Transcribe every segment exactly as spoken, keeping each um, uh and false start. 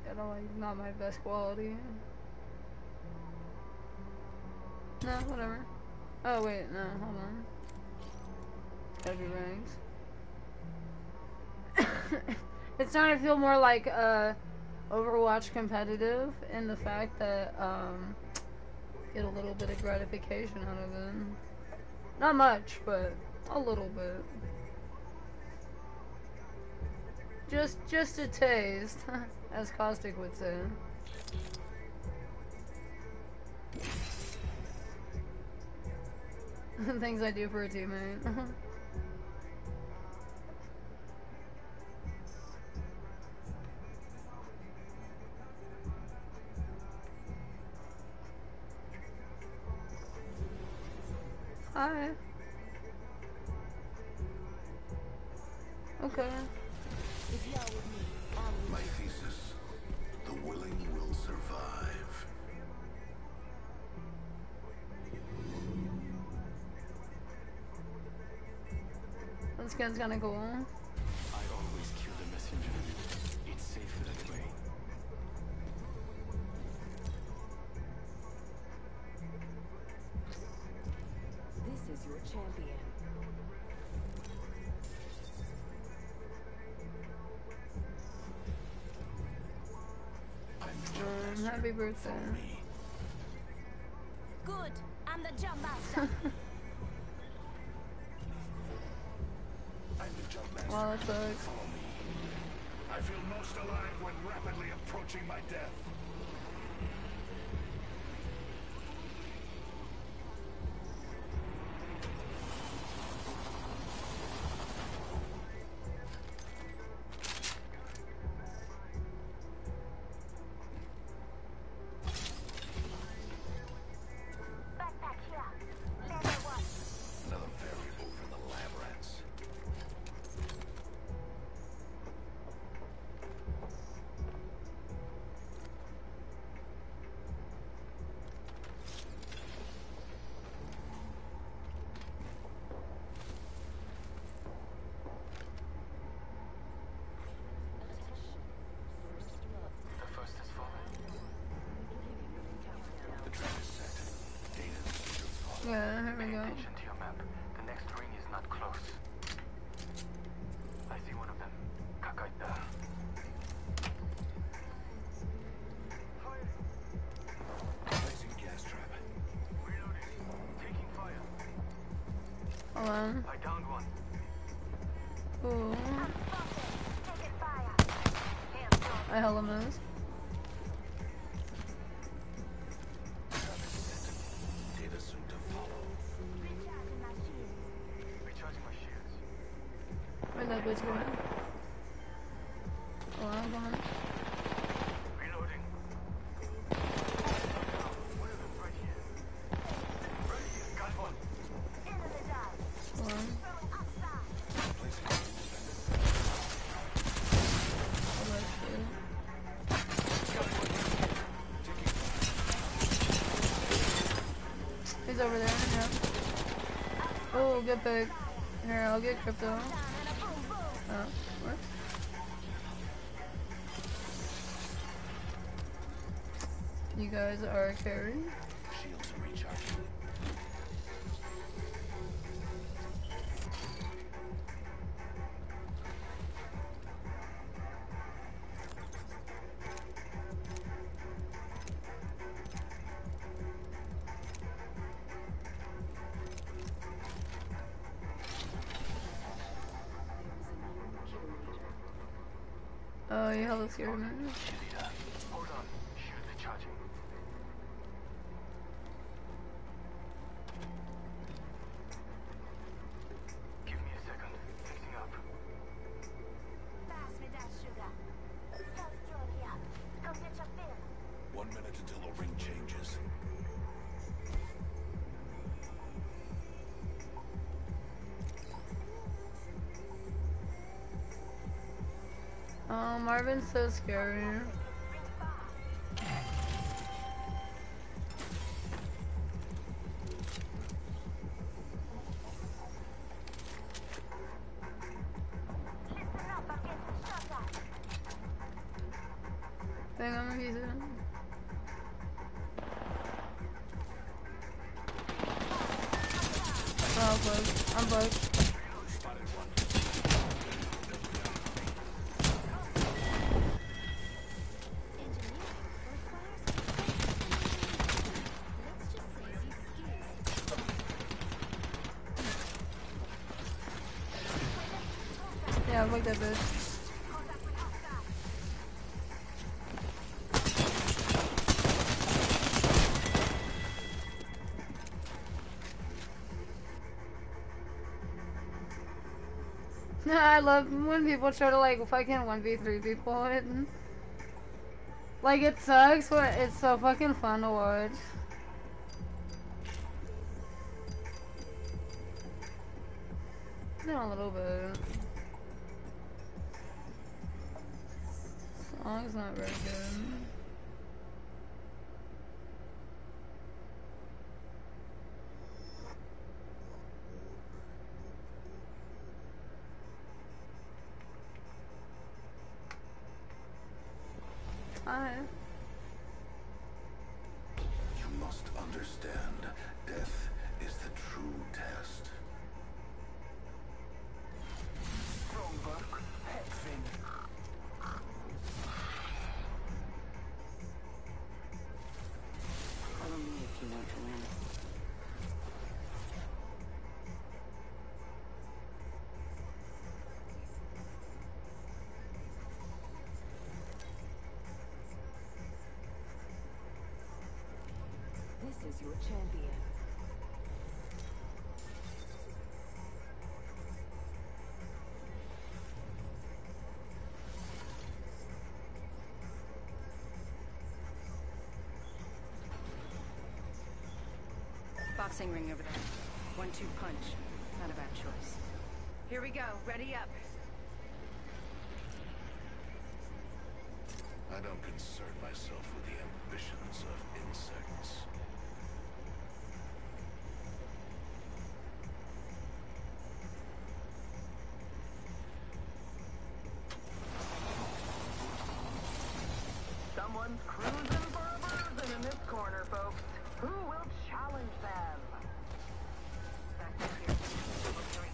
kind of like not my best quality. No, whatever. Oh wait, no, hold on. It's gotta be ranked. It's starting to feel more like uh, Overwatch competitive in the fact that um, get a little bit of gratification out of it. Not much, but a little bit. Just, just a taste, as Caustic would say. Things I do for a teammate. Hi. Okay. My thesis: the willing will survive. That skin's kinda cool. I always kill the messenger. It's safer that way. This is your champion. Um, happy birthday. Good. I'm the jump master. I'm the jump master. Well, that sucks. Follow me. I feel most alive when rapidly approaching my death. Yeah, here we go. Attention to your map. The next ring is not close. I see one of them. Kakaita. Placing gas trap. Reloading. Taking fire. Hold on. I downed one. Ooh. I hella missed. Where'd that bitch go? Oh, I'm going. Reloading. One of them right here. Right here. Got one. Hold on. Oh, that's good. He's over there, yeah. Oh, good pick. Here, I'll get crypto. Oh, what? You guys are carrying. Shields are recharging. Oh, you hella scared me. Hold on. Shield recharging. Give me a second. Fixing up. Pass me that sugar. Health drone here. Come get your fill. One minute until the ring changes. Oh, Marvin's so scary. Thing I'm gonna use it. Oh, I'm bugged. I'm bugged. Yeah, fuck that bitch. I love when people try to like fucking one v three people. It, like it sucks, but it's so fucking fun to watch. Yeah, a little bit. Song's not very good. Hi. You must understand, death is the true test. Stromberg, Hetfin. Follow me if you want to win. This is your champion. Boxing ring over there. One two punch. Not a bad choice. Here we go. Ready up. I don't concern myself with the ambitions of insects. Someone's cruising for a bruising in this corner, folks. Who will challenge them? Back up here. Level three.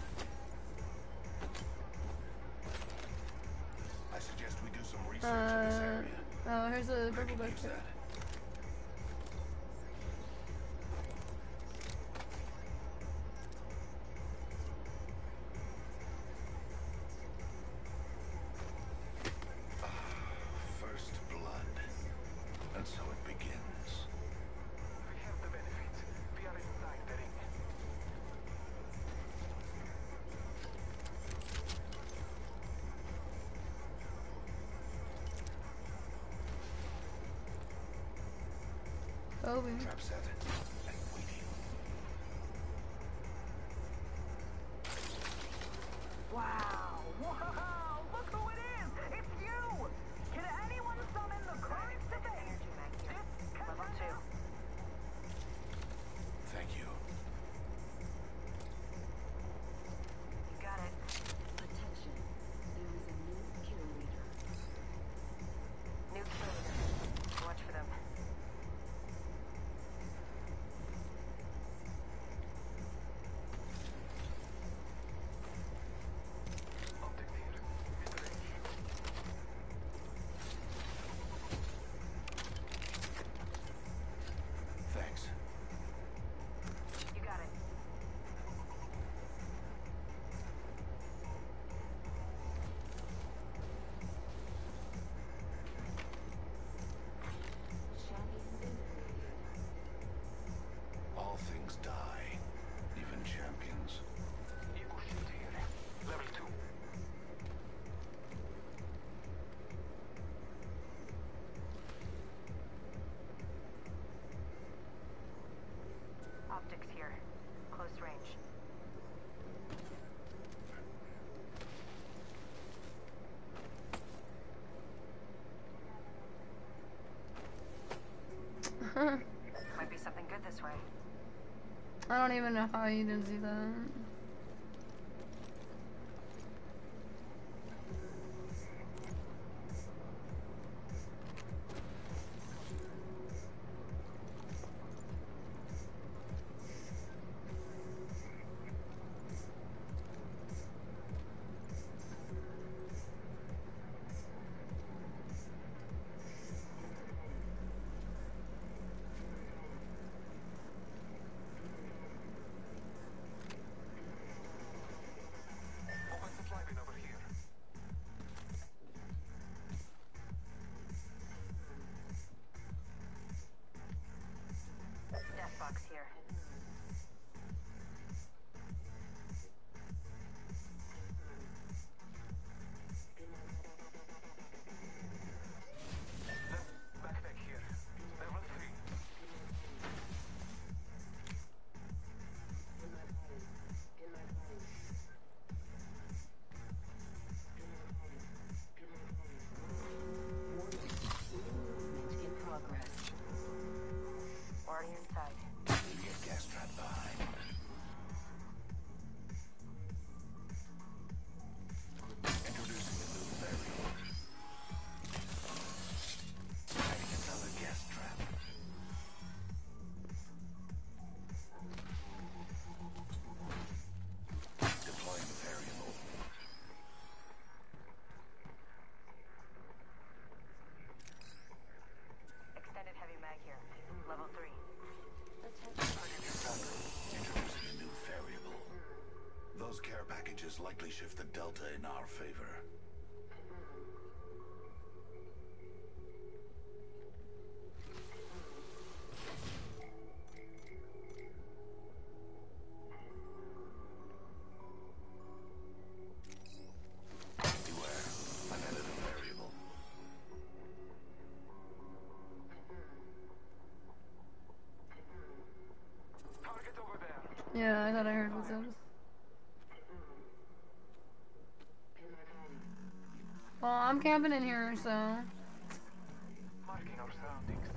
I suggest we do some research in this Uh, area. oh, here's a I purple could use backpack. that. First blood. And so it begins. We have the benefits. We are inside the ring. Oh, baby. Trap set and waiting. Wow! Wow! Look who it is! It's you! Can anyone summon the current debate? Level two. Thank you. You got it. Attention. There is a new kill leader. New kill leader. Watch for them. Optic here. Mid-range. Thanks. You got it. All things die, even champions. Equal shield here. Level two. Optics here. Close range. Might be something good this way. I don't even know how you didn't see that. delta in our favor. Beware, I've added a variable. Target over there. Yeah, I thought I heard footsteps. Well, I'm camping in here, so. Marking our surroundings.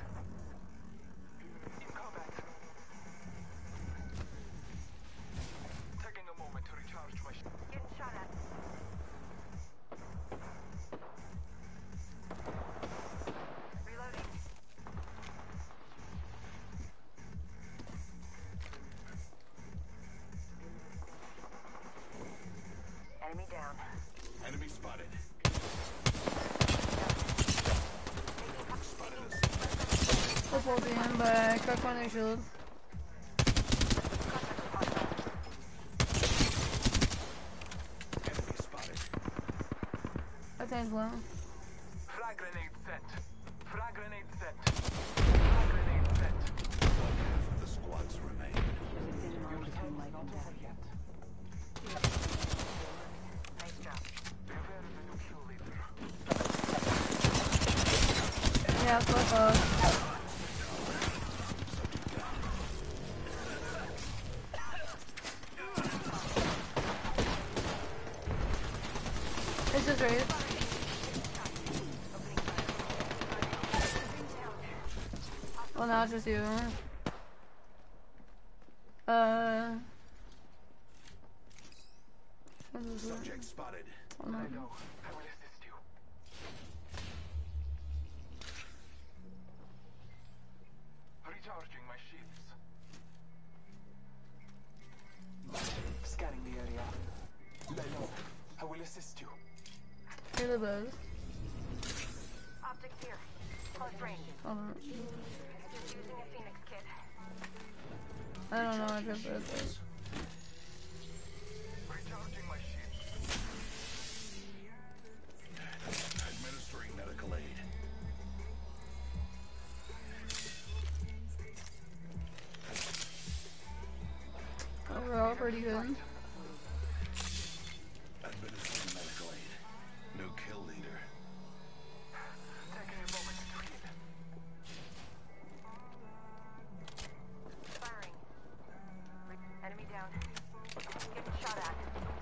In combat. Taking a moment to recharge my sh- Getting shot at. Reloading. Enemy down. Enemy spotted. Spotted us. Flip ulti in, but I cracked one of their shields. Enemy spotted. That tank's low. Frag grenade set. Frag grenade set. Frag grenade set. One half of the squads remain. Nice job. Prepare the new kill leader. Yeah, flip up. It's just right. Well, now it's just you. Uh. Subject spotted. Oh, no. I know. I will assist you. Recharging my shields. Scanning the area. Lay low. I will assist you. Hear the buzz. Optics here. Close range. Hold on. Using a Phoenix kit. I don't know what this is. Recharging my shields. Administering medical aid. Overall, pretty good. Administering medical aid. New kill leader. Taking a moment to heal. Firing. Enemy down. Getting shot at.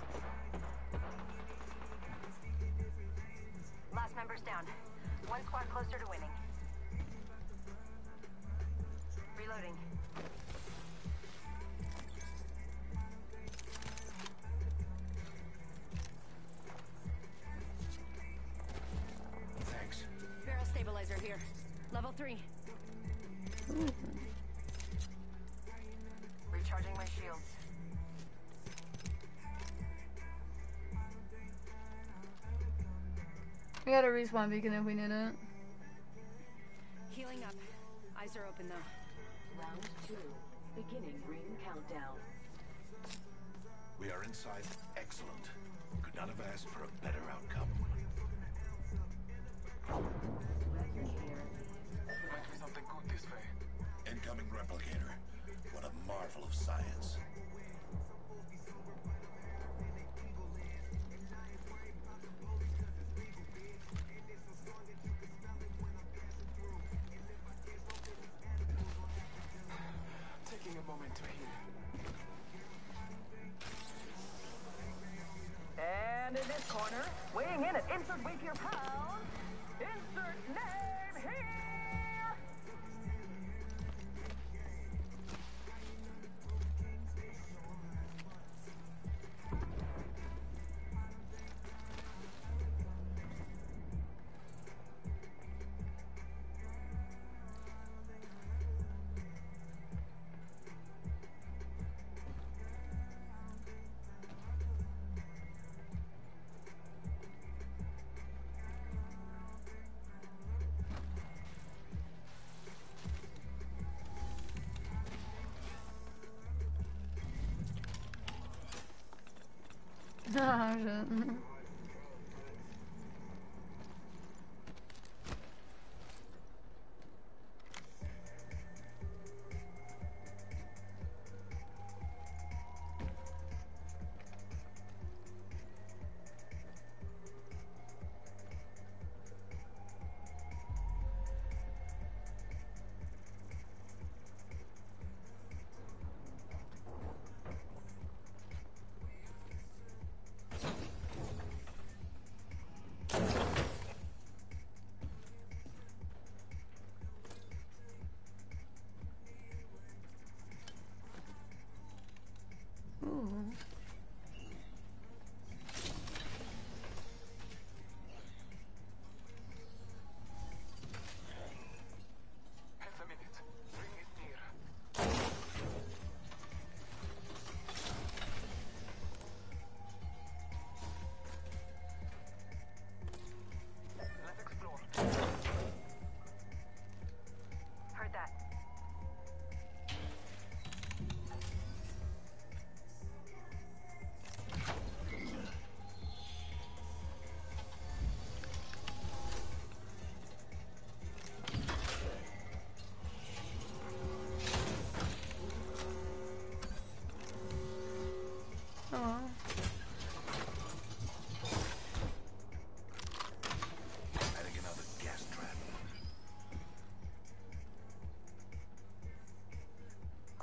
Last member's down. One squad closer to winning. Reloading. Thanks. Barrel stabilizer here. Level three. Recharging my shields. We got a respawn beacon if we need it. Healing up. Eyes are open though. Round two. Beginning ring countdown. We are inside. Excellent. Could not have asked for a better outcome. Might be something good this way. Incoming replicator. What a marvel of science. Taking a moment to heal. And in this corner, weighing in at insert weight your pound, insert name here. Oh shit.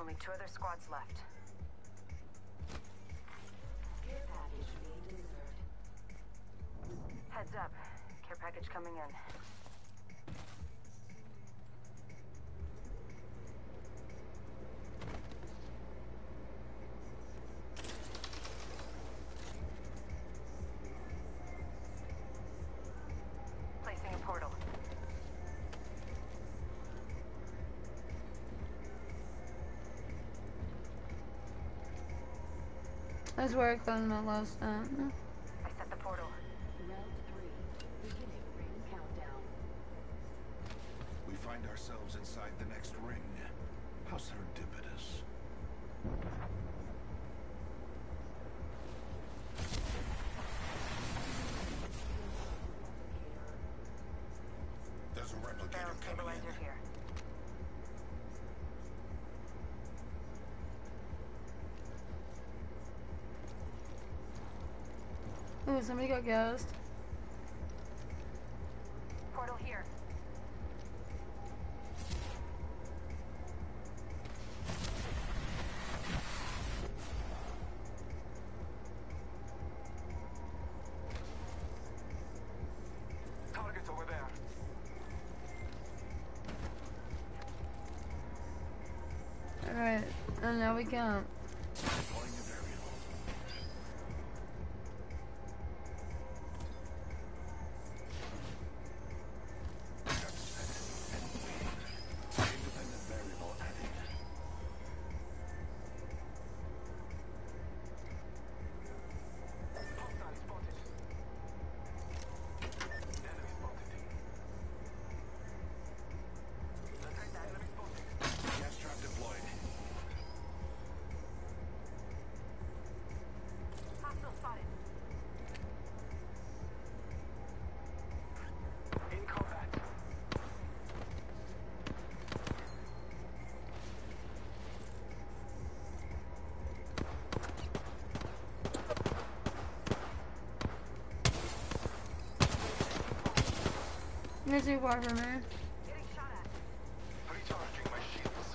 Only two other squads left. Care package being delivered. Heads up. Care package coming in. Placing a portal. That's where I closed my last time. I set the portal. Round three. Beginning ring countdown. We find ourselves inside the next ring. How serendipitous. There's a Barrel replicator coming stabilizer in. here. Ooh, somebody got gassed. Portal here. Target's over there. Alright, and now we count. Deploying a variable. Independent variable added. Hostile spotted. Enemy spotted. Enemy spotted. Gas trap deployed. Hostile spotted. In combat. You're too far from me. Getting shot at. Recharging my shields.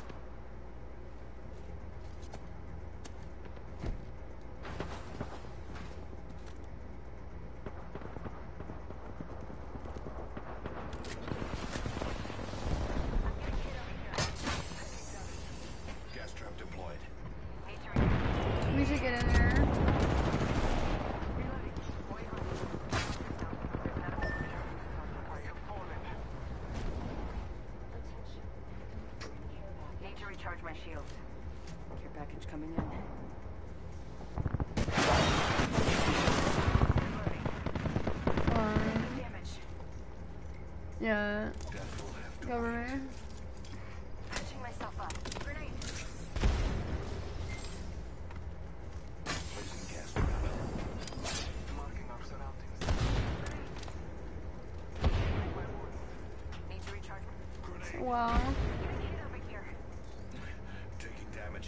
Gas trap deployed. Need to reload. We should get in there. Reloading. Boy, home. There's another one. I have fallen. Attention. Care package. Need to recharge my shields. Care package coming in. Reloading. Um, Damage. yeah, Death will have to cover wait. me. Patching myself up. Grenade. Placing gas trap. Marking our surroundings. Need to recharge my... Grenade. Wow. Getting hit over here. Taking damage.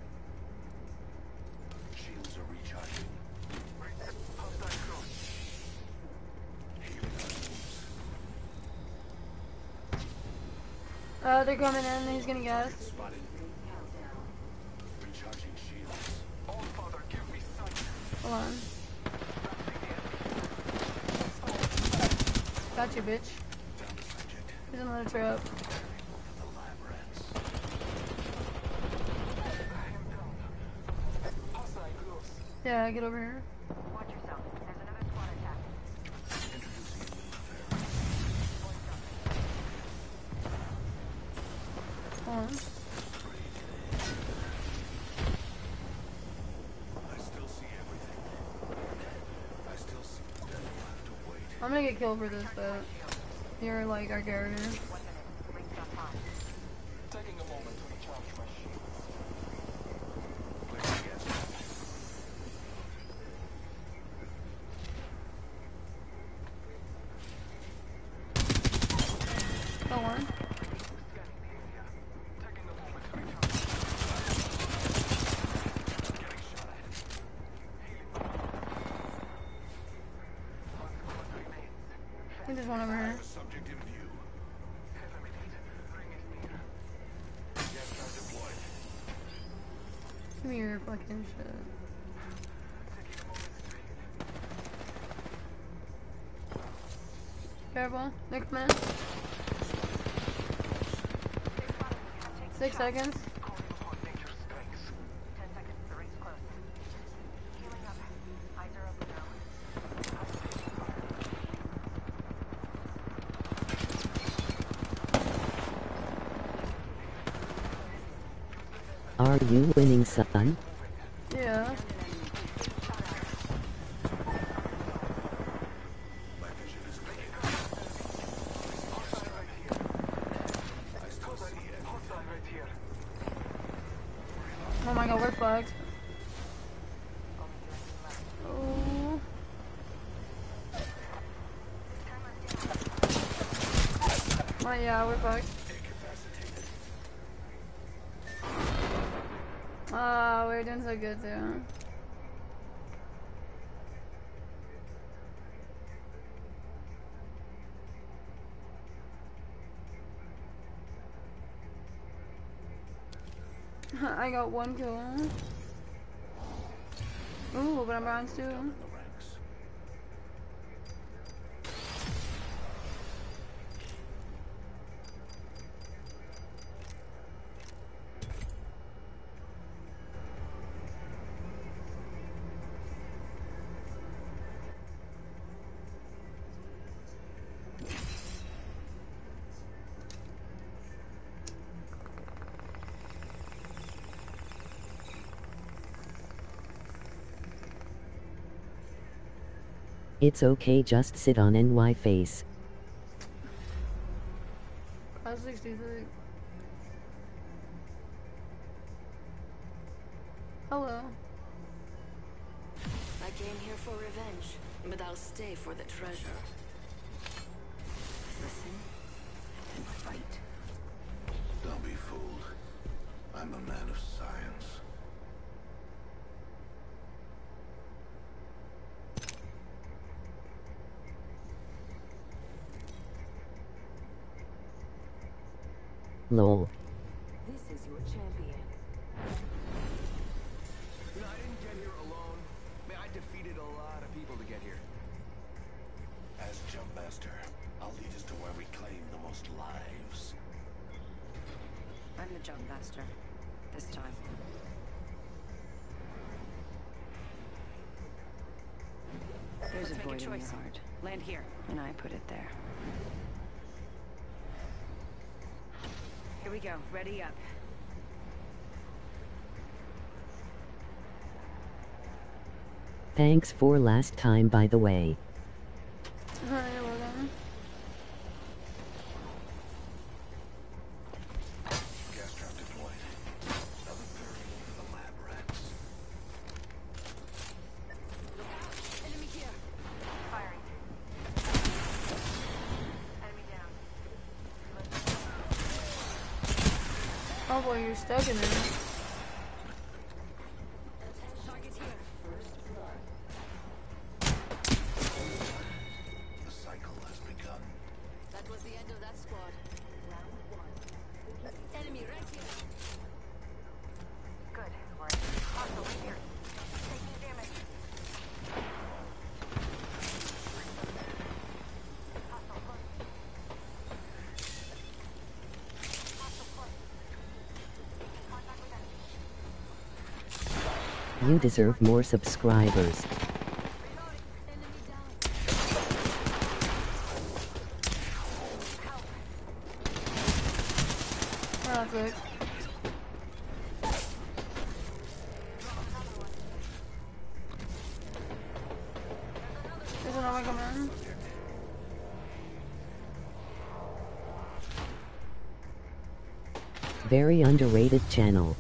Shields are recharging. Hostile close. Healing our wounds. Uh, they're coming in. He's getting gassed. Spotted. Countdown. Recharging shields. All Father, give me sight. Hold on. Got you, bitch. Found the subject. Here's another trap. Variable for the lab rats. I am down. Hostile close. Yeah, get over here. Watch yourself. There's another squad attack. Introducing a new affair. Hold on. I still see everything. I still see death will have to wait. I'm gonna get killed for this, but you're like our character. One minute. Rings up high. Taking a moment to recharge my shields. Placing gas trap. Go on. Scanning the area. Taking a moment to recharge. Getting shot at. Healing my wounds. One squad remains. I think there's one over I here. have a subject in view. Eliminate. Ring is near. Gas trap deployed. Give me your fucking shit. Careful. They're coming in. Six seconds. Ten seconds. The ring's close. Healing up. Eyes are open now. Are you winning, son? Yeah. Oh my god, we're fucked. Oh. Well, yeah, we're fucked. Oh, we're doing so good too. I got one kill. Ooh, but I'm bronze too. It's okay, just sit on N Y face. I sixty-three. Hello. I came here for revenge, but I'll stay for the treasure. Listen and fight. Don't be fooled. I'm a man of science. Lol. This is your champion. You know, I didn't get here alone. Man, I defeated a lot of people to get here. As Jump Master, I'll lead us to where we claim the most lives. I'm the jump master. This time. There's a void in your heart. Land here. And I put it there. Here we go. Ready up. Thanks for last time, by the way. Alright, well then. Gas trap deployed. Another variable for the lab rats. Enemy here. Firing. Enemy down. Oh boy, you're stuck in there. Target here. The cycle has begun. That was the end of that squad. Round one. Enemy right here. Good. We're in. Hostile right here. Taking damage. Hostile close. Hostile close. Contact with enemy. You deserve more subscribers. Enemy down. Oh, that's it. There's another one coming in. Very underrated channel.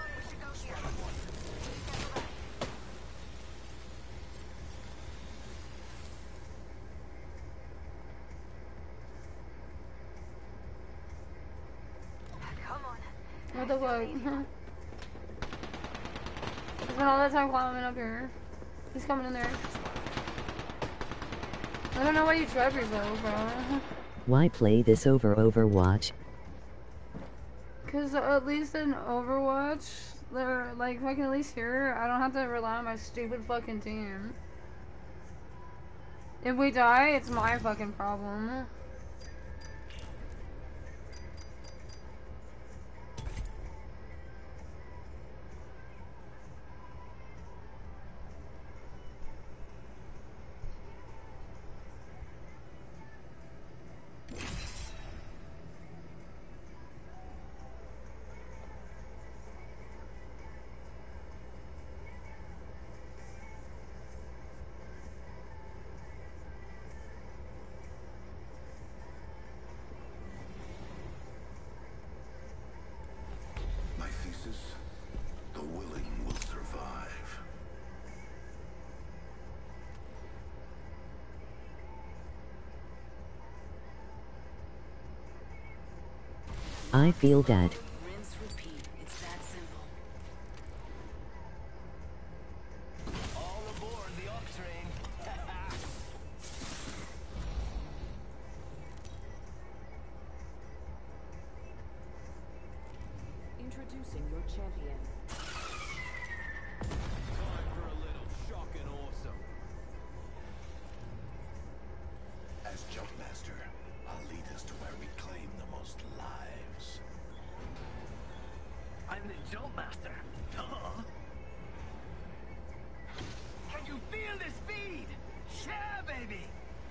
Come on. What the fuck? I spent all that time climbing up here. He's coming in there. I don't know why you trap yourself, bro. Why play this over Overwatch? Because at least in Overwatch, They're, like, fucking at least here, I don't have to rely on my stupid fucking team. If we die, it's my fucking problem. My thesis: the willing will survive. I feel that. Rinse, repeat. It's that simple. All aboard the ox train. Introducing your champion. Time for a little shock and awesome. As Jumpmaster, I'll lead us to where we claim the most lives. I'm the jump master. Duh. Can you feel the speed? Yeah, baby.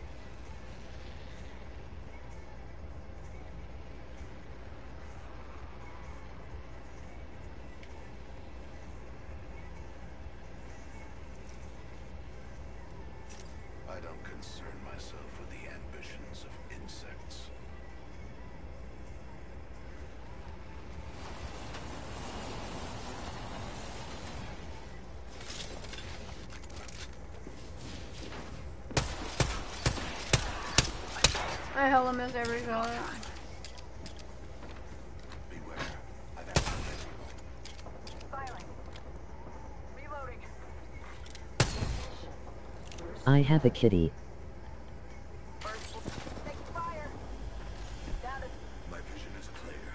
I don't concern myself with the ambitions of insects. I hella miss every shot. Beware. I've activated. Filing. Reloading. I have a kitty. First, take fire. Down to My vision is clear.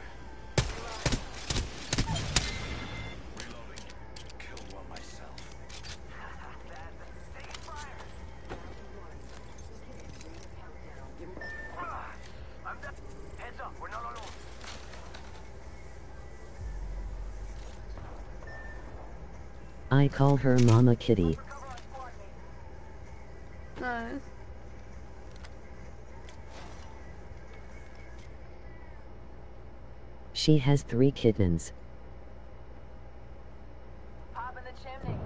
Reloading. Kill one myself. take fire. I'm done. Heads up, we're not alone. I call her Mama Kitty. Cover on squad mate. Nice. She has three kittens. Pop in the chimney.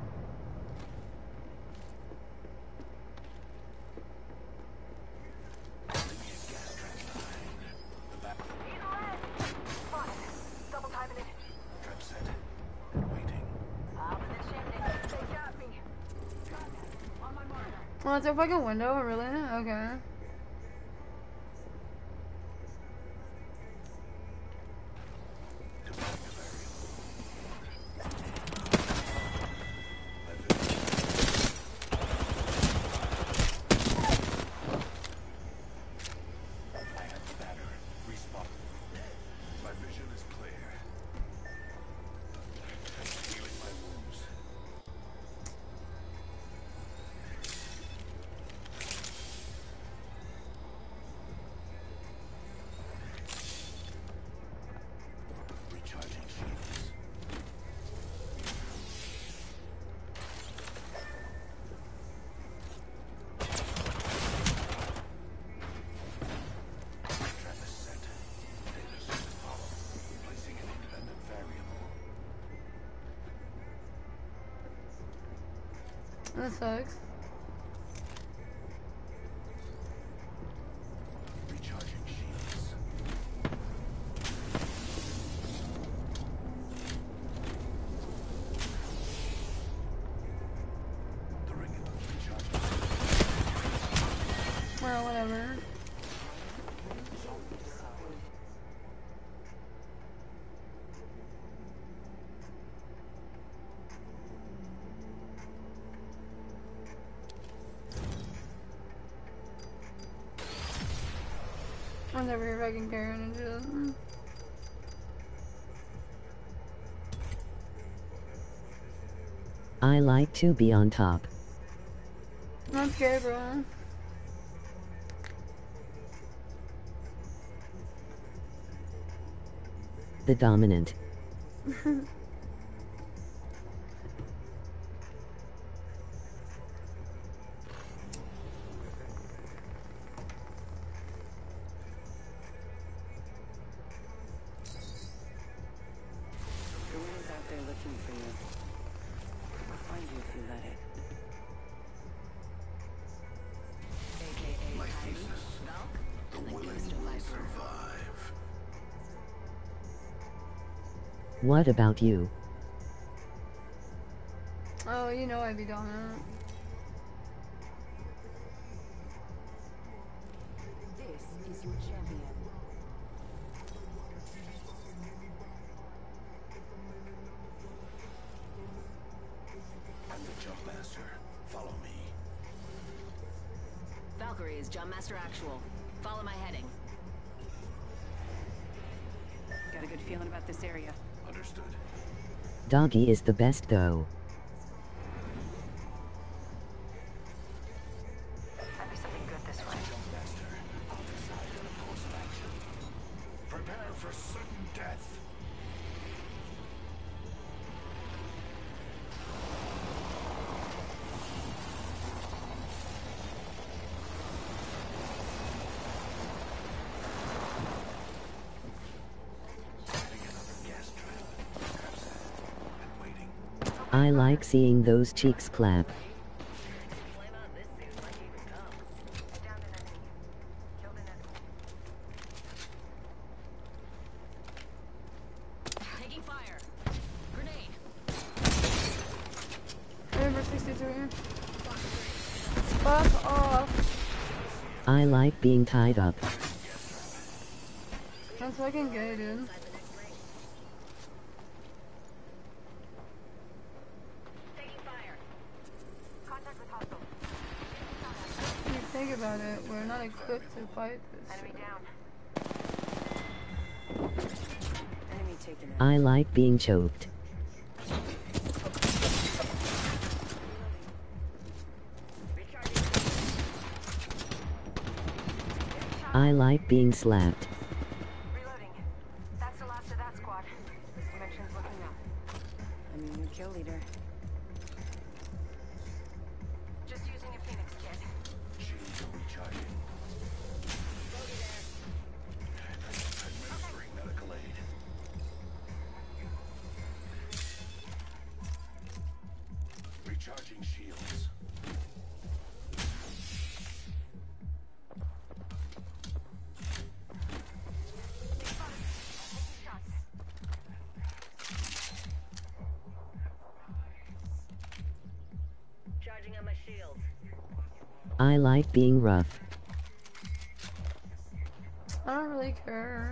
He's red. Fine. Double timing it. Trap set. Waiting. Pop in the chimney. They got me. On my marker. Well, it's a fucking window, really? Okay. I have the banner. Respawn. My vision is clear. Healing my wounds. Recharging shields. Trap is set. Data source follow. Placing an independent variable. That sucks. Recharging shields. The ring is recharging. Well, whatever. I'm never here if I can carry it and shit. I like to be on top. Okay, bro. The dominant. Gorilla's out there looking for you. I'll find you if you let it. My thesis. The willing will survive. What about you? Oh, you know I'd be dominant. This is your champion. I'm the jump master. Follow me. Valkyrie is Jump Master Actual. Follow my heading. Got a good feeling about this area. Understood. Doggy is the best though. Might be something good this way. Jump master. I'll decide on a course of action. Prepare for sudden death. I like seeing those cheeks clap. Downed an enemy. Killed an enemy. Taking fire. Grenade. Remember sixty-two. Fuck off. I like being tied up. That's fucking gay, dude. Taking fire. Contact with hostile. When you think about it, we're not equipped to fight this. Enemy down. Enemy taken out. I like being choked. I like being slapped. Reloading. That's the last of that squad. This dimension's looking up. I'm your new kill leader. Just using a Phoenix kit. Shields are recharging. Administering medical aid. Recharging shields. Charging on my shield. I like being rough. I don't really care.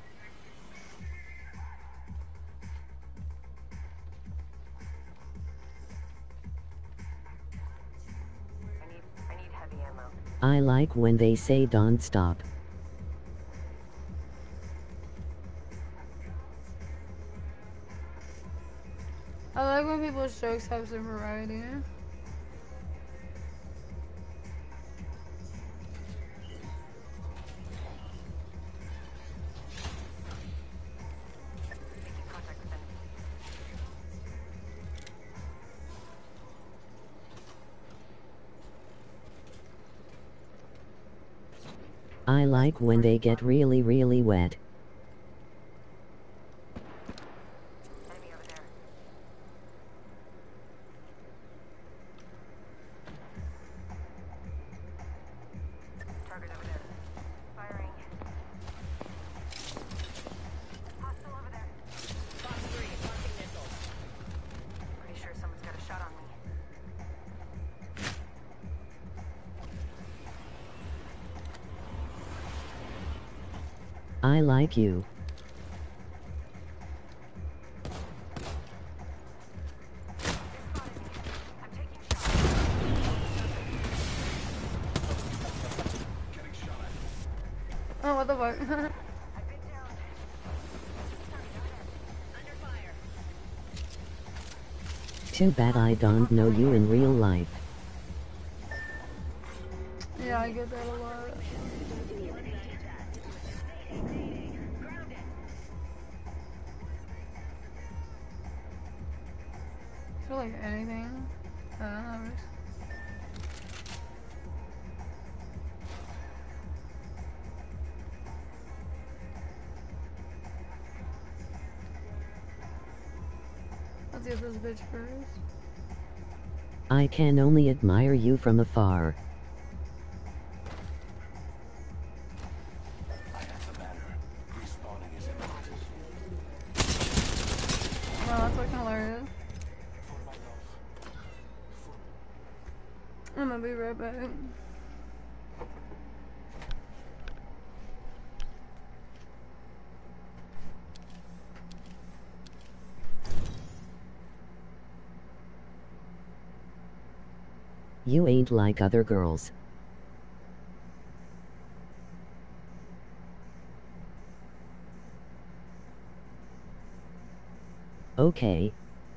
I need I need heavy ammo. I like when they say don't stop. I like when people's jokes have some variety. Making contact with enemy. I like when they get really really wet. Enemy over there. Target over there. Firing. Hostile over there. Fox three, launching missiles. Pretty sure someone's got a shot on me. I like you. I'm taking shots. Getting shot at. Oh, what the fuck? I've been down. Under fire. Too bad I don't know you in real life. Yeah, I get that a lot. I feel like anything. I don't know. Let's get this bitch first. I can only admire you from afar. I have the banner. Respawning is imminent. Oh, that's fucking hilarious. I'm gonna be right back. You ain't like other girls. Okay.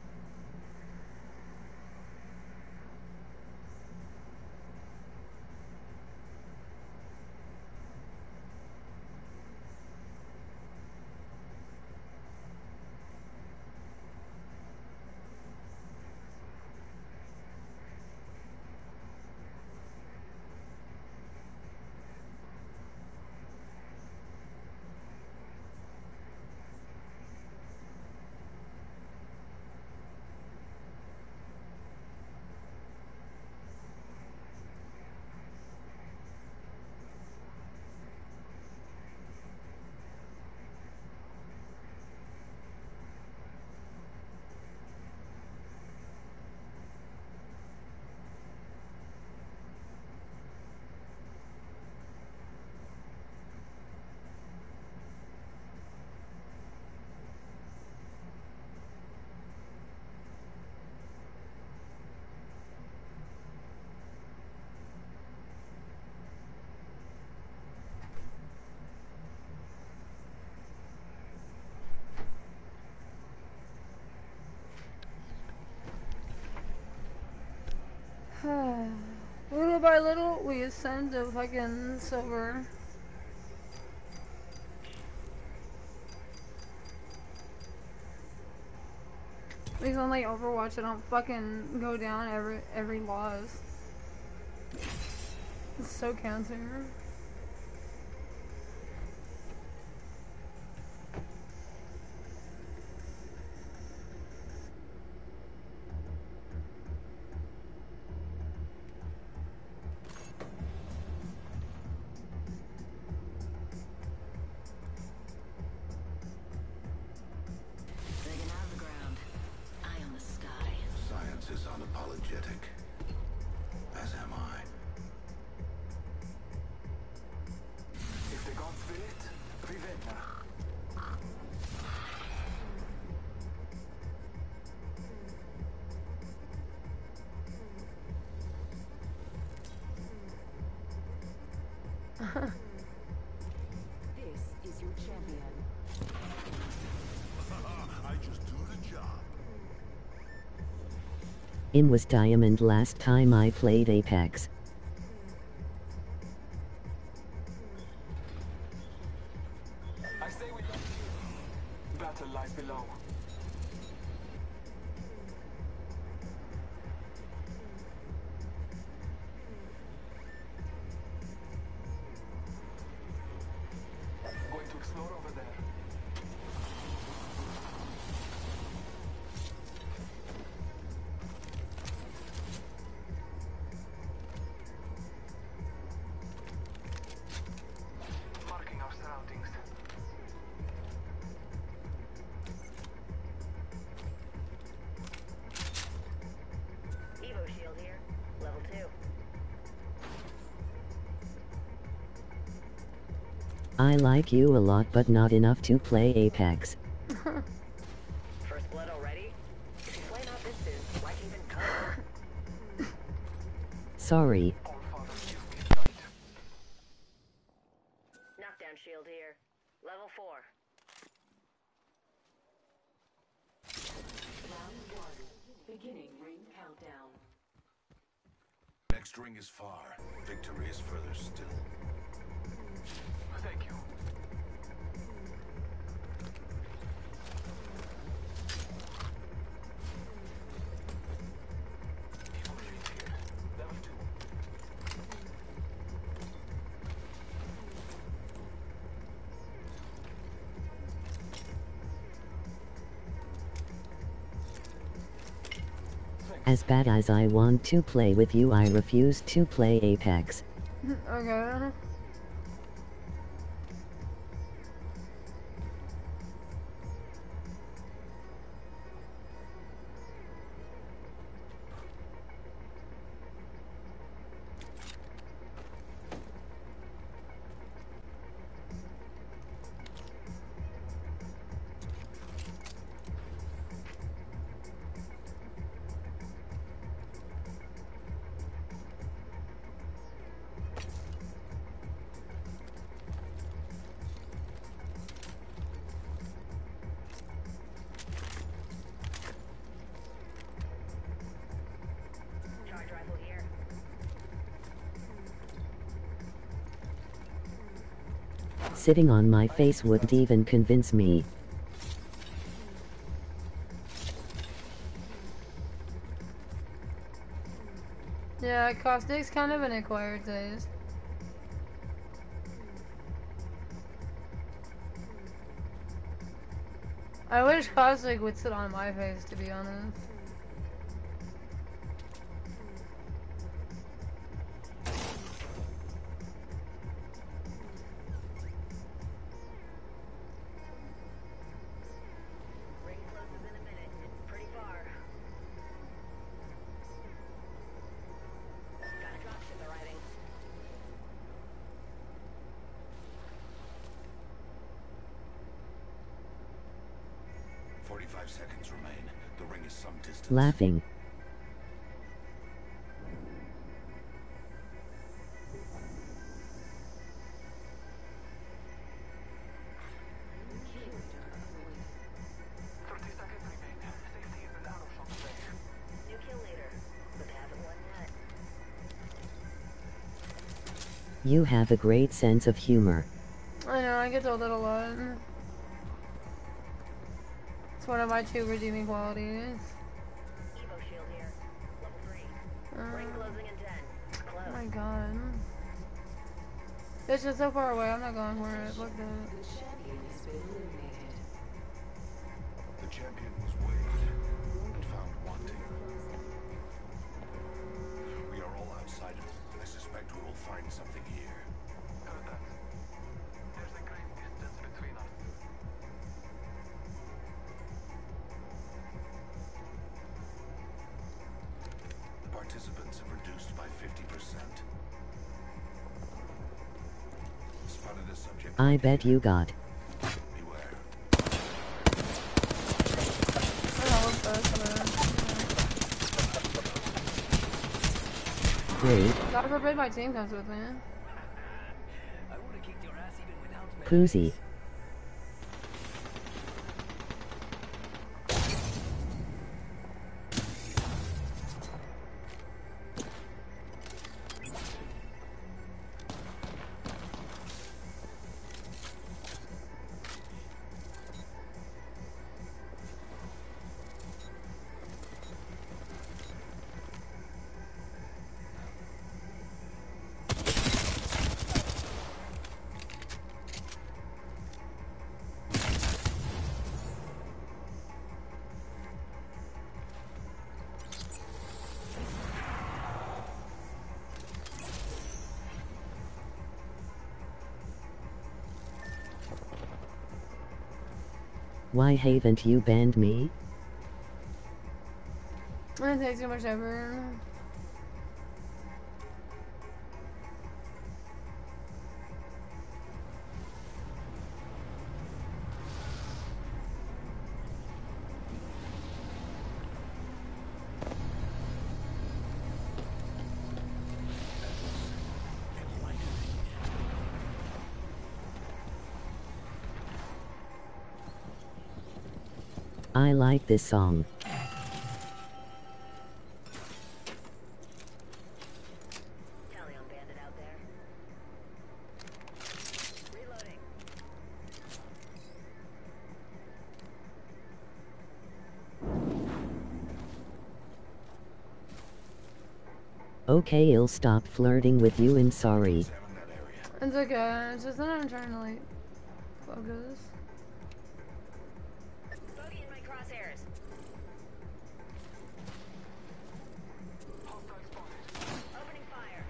Little by little, we ascend to fucking silver. At least on like Overwatch, I don't fucking go down every every loss. It's so cancer. Digging out of the ground. Eye on the sky. Science is unapologetic. As am I. If the gods will it, Ravenna. This is your champion. I just do the job. Im was diamond last time I played Apex. I say we don't. Battle lies below. Going to explore over there. Marking our surroundings. Evo shield here. Level two. I like you a lot but not enough to play Apex. First blood already? If you flame out this soon, why even come? Sorry. All fathers give me sight. Knockdown shield here. Level four. Round one. Beginning ring countdown. Next ring is far. Victory is further still. Thank you. Evil shades here. Level two. As bad as I want to play with you, I refuse to play Apex. Okay. Charge rifle here. Sitting on my face wouldn't even convince me. Yeah, Caustic's kind of an acquired taste. I wish Caustic would sit on my face, to be honest. Ring closes in a minute. It's pretty far. Got a dropship arriving. Forty-five seconds remain. The ring is some distance. Laughing. thirty seconds remain. Safety is an out of shot range. New kill leader, but they haven't won yet. You have a great sense of humor. I know, I get told that a lot. It's one of my two redeeming qualities. Evo shield here. Level three. Uh, Ring closing in ten. Close. oh my god. It's just so far away, I'm not going for it. Look at that. The champion has been eliminated. The champion was weighed, but found wanting. We are all outsiders. I suspect we will find something here. Heard that. There's a great distance between us. The participants have reduced by fifty percent. Spotted a subject. I bet you got. Beware. Oh, what's that? Great. God forbid my team comes with me. Poozy. Why haven't you banned me? It takes too much effort. I like this song. Okay, I'll stop flirting with you and sorry. Examine that area. It's okay. It's just that I'm trying to like focus. Bogey in my crosshairs. Hostile spotted. Opening fire.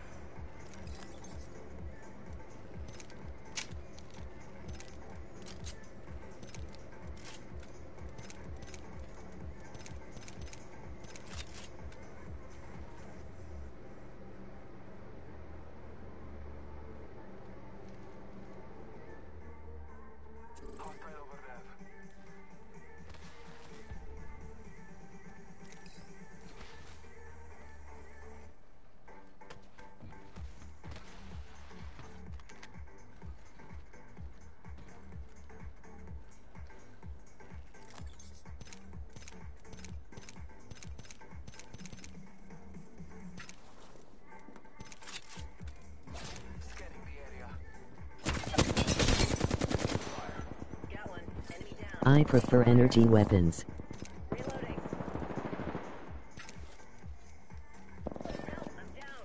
Hostile over there. Scanning the area. Got one. Enemy down. I prefer energy weapons. Reloading. No, I'm down.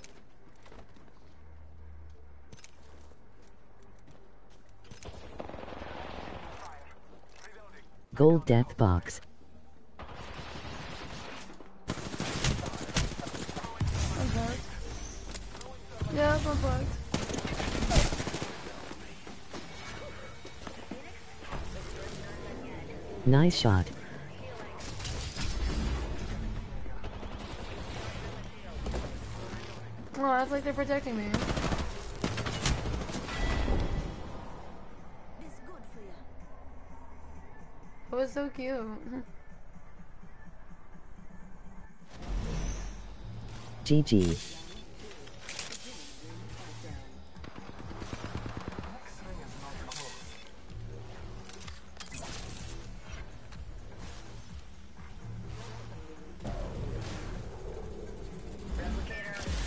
Fire. Reloading. Gold death box. I'm fucked. Yeah, I'm fucked. Nice shot. Oh, that's like they're protecting me. This good for you. It was so cute. G G. Replicator on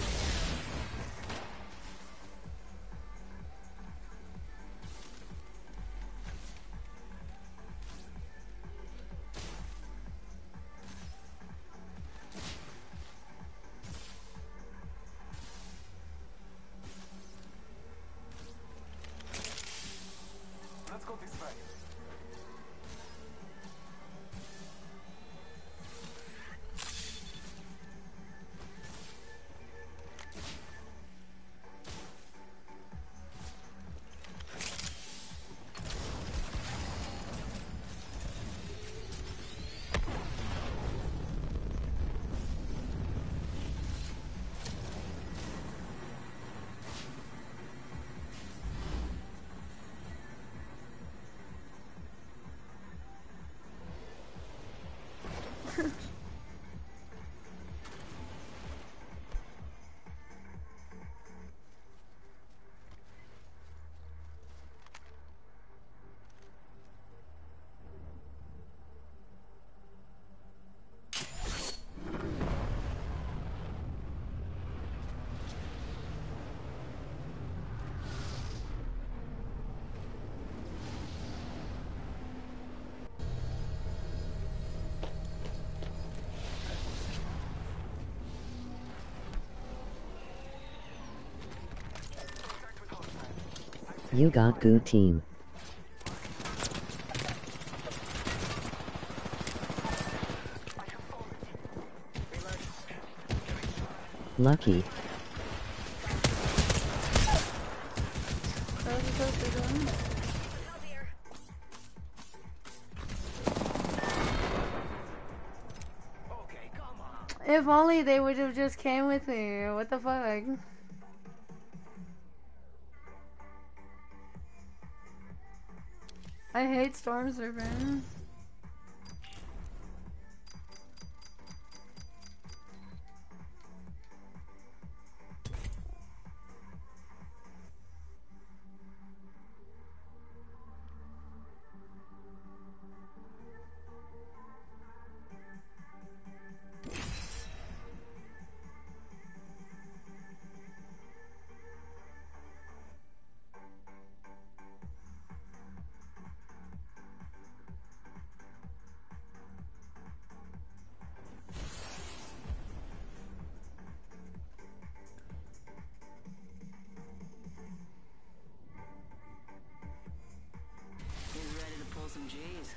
Let's go this way. You got good team. Lucky. That was supposed to go. help here. Okay, come on. If only they would have just came with me. What the fuck? I hate storm surfing. pull some G's.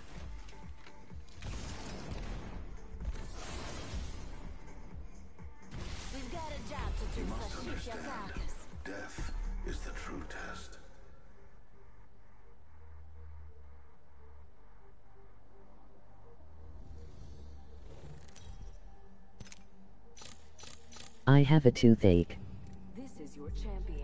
We've got a job to You do must for Shishia understand. Carcass. Death is the true test. I have a toothache. This is your champion.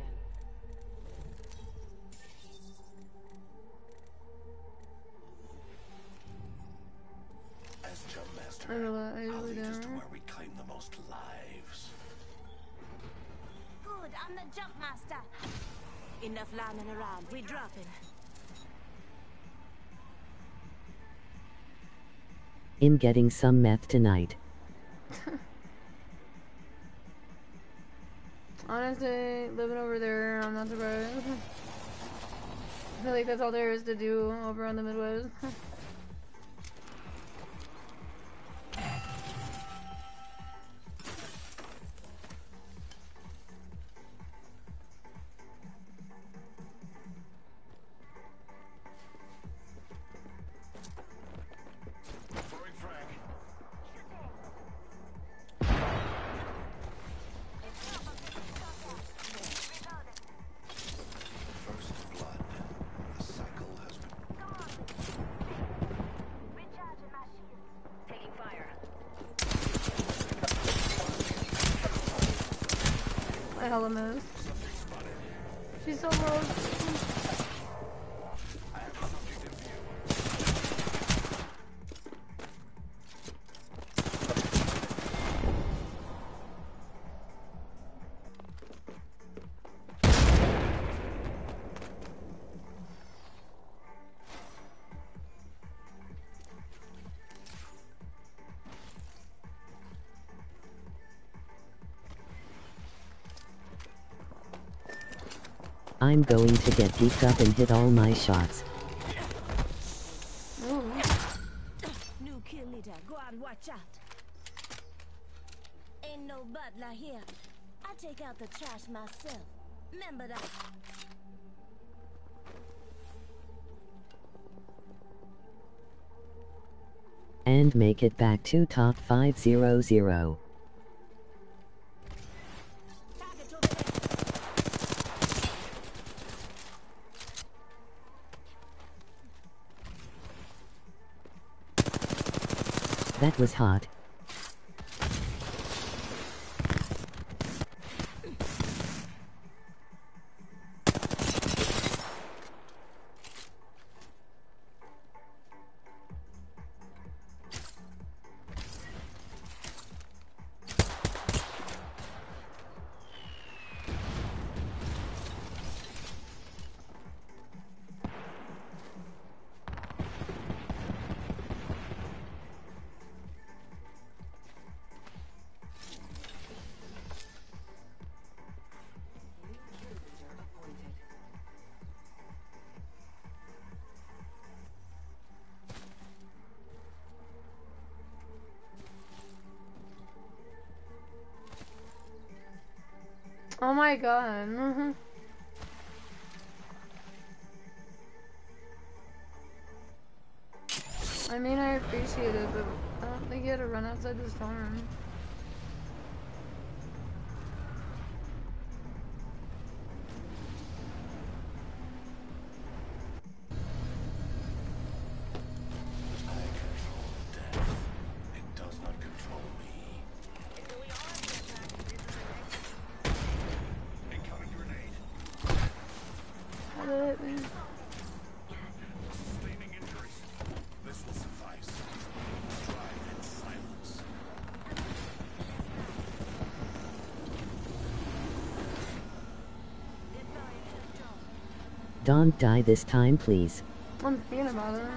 As Jump Master, I really- I I'll really lead us to don't. where we claim the most lives. Good, I'm the jump master. Enough lying around. We dropping. I'm getting some meth tonight. Honestly, living over there, I'm not surprised. I feel like that's all there is to do over on the Midwest. Throwing frag. First blood. The cycle has been. Recharging my shields. Taking fire. I hella miss. She's so low. I have a subject in view. I'm going to get geeked up and hit all my shots. Ooh. New kill leader. Go on, watch out. Ain't no butler here. I take out the trash myself. Remember that. And make it back to top five hundred. Target over there. That was hot. Oh my god. Mhm. I mean, I appreciate it, but I don't think you had to run outside the storm. I control death. It does not control me. Incoming grenade. How did it hit me? Sustaining injuries. This will suffice. Drive in silence. Don't die this time, please. I'm thinking about it.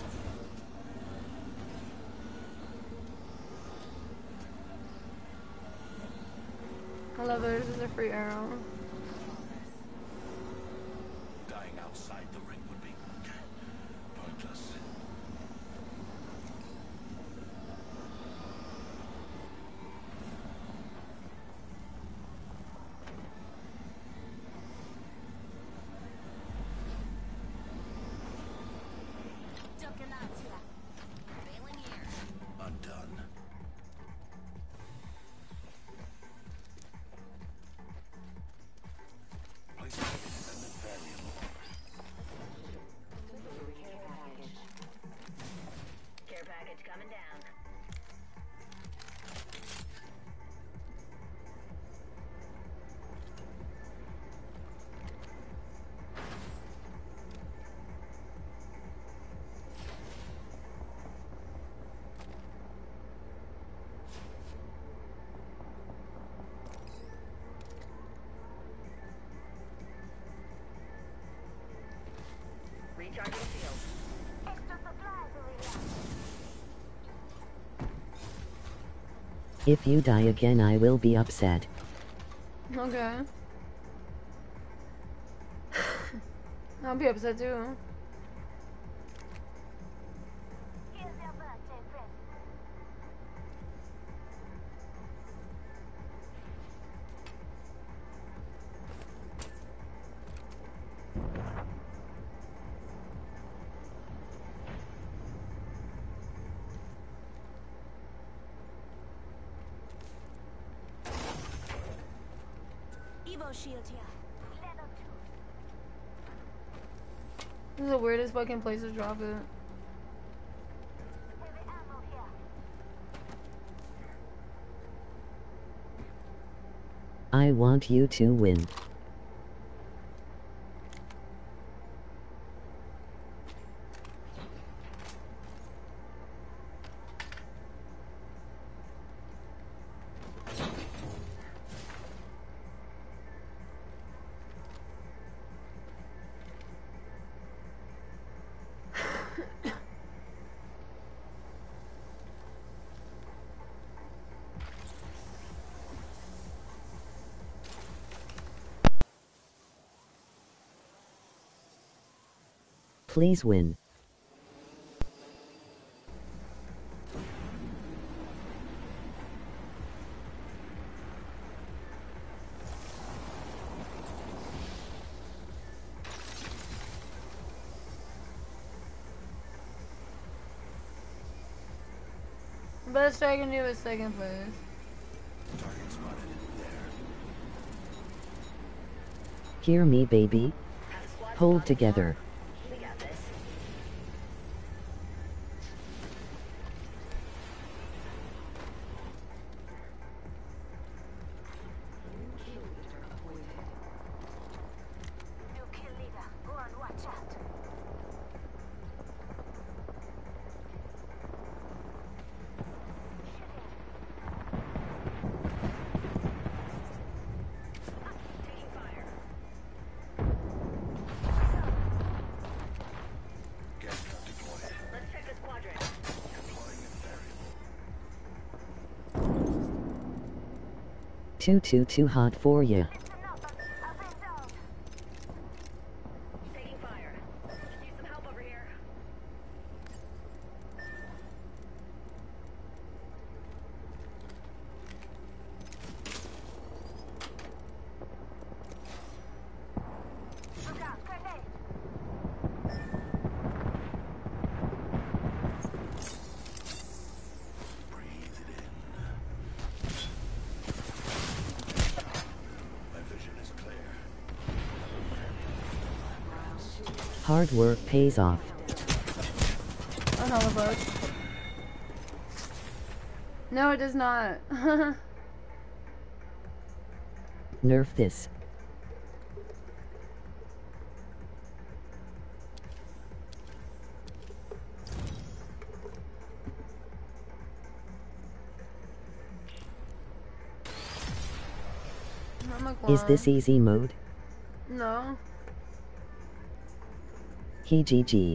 I love it. This is a free arrow. Dying outside the ring would be pointless. Double If you die again, I will be upset. Okay. I'll be upset too. Here's your birthday present. Evo shield here. Level two. This is the weirdest fucking place to drop it. Heavy ammo here. I want you to win. Please win. Best I can do is second place. Target spotted. There. Hear me, baby. Hold together. We got this. New kill leader. Go on, watch out. Taking fire. Gas trap deployed. Let's check this quadrant. Deploying a variable. Too too too hot for ya. Listen up. I've been down. Taking fire. Need some help over here. Look out. Grenade. Breathe it in. My vision is clear. Hard work pays off. Oh, hell of a No, it does not. Nerf this. I'm a Is this clown. easy mode? No. He G G.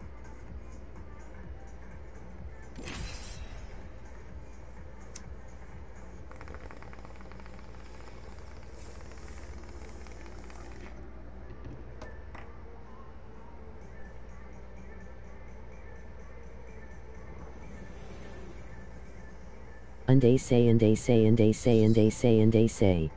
And they say and they say and they say and they say and they say.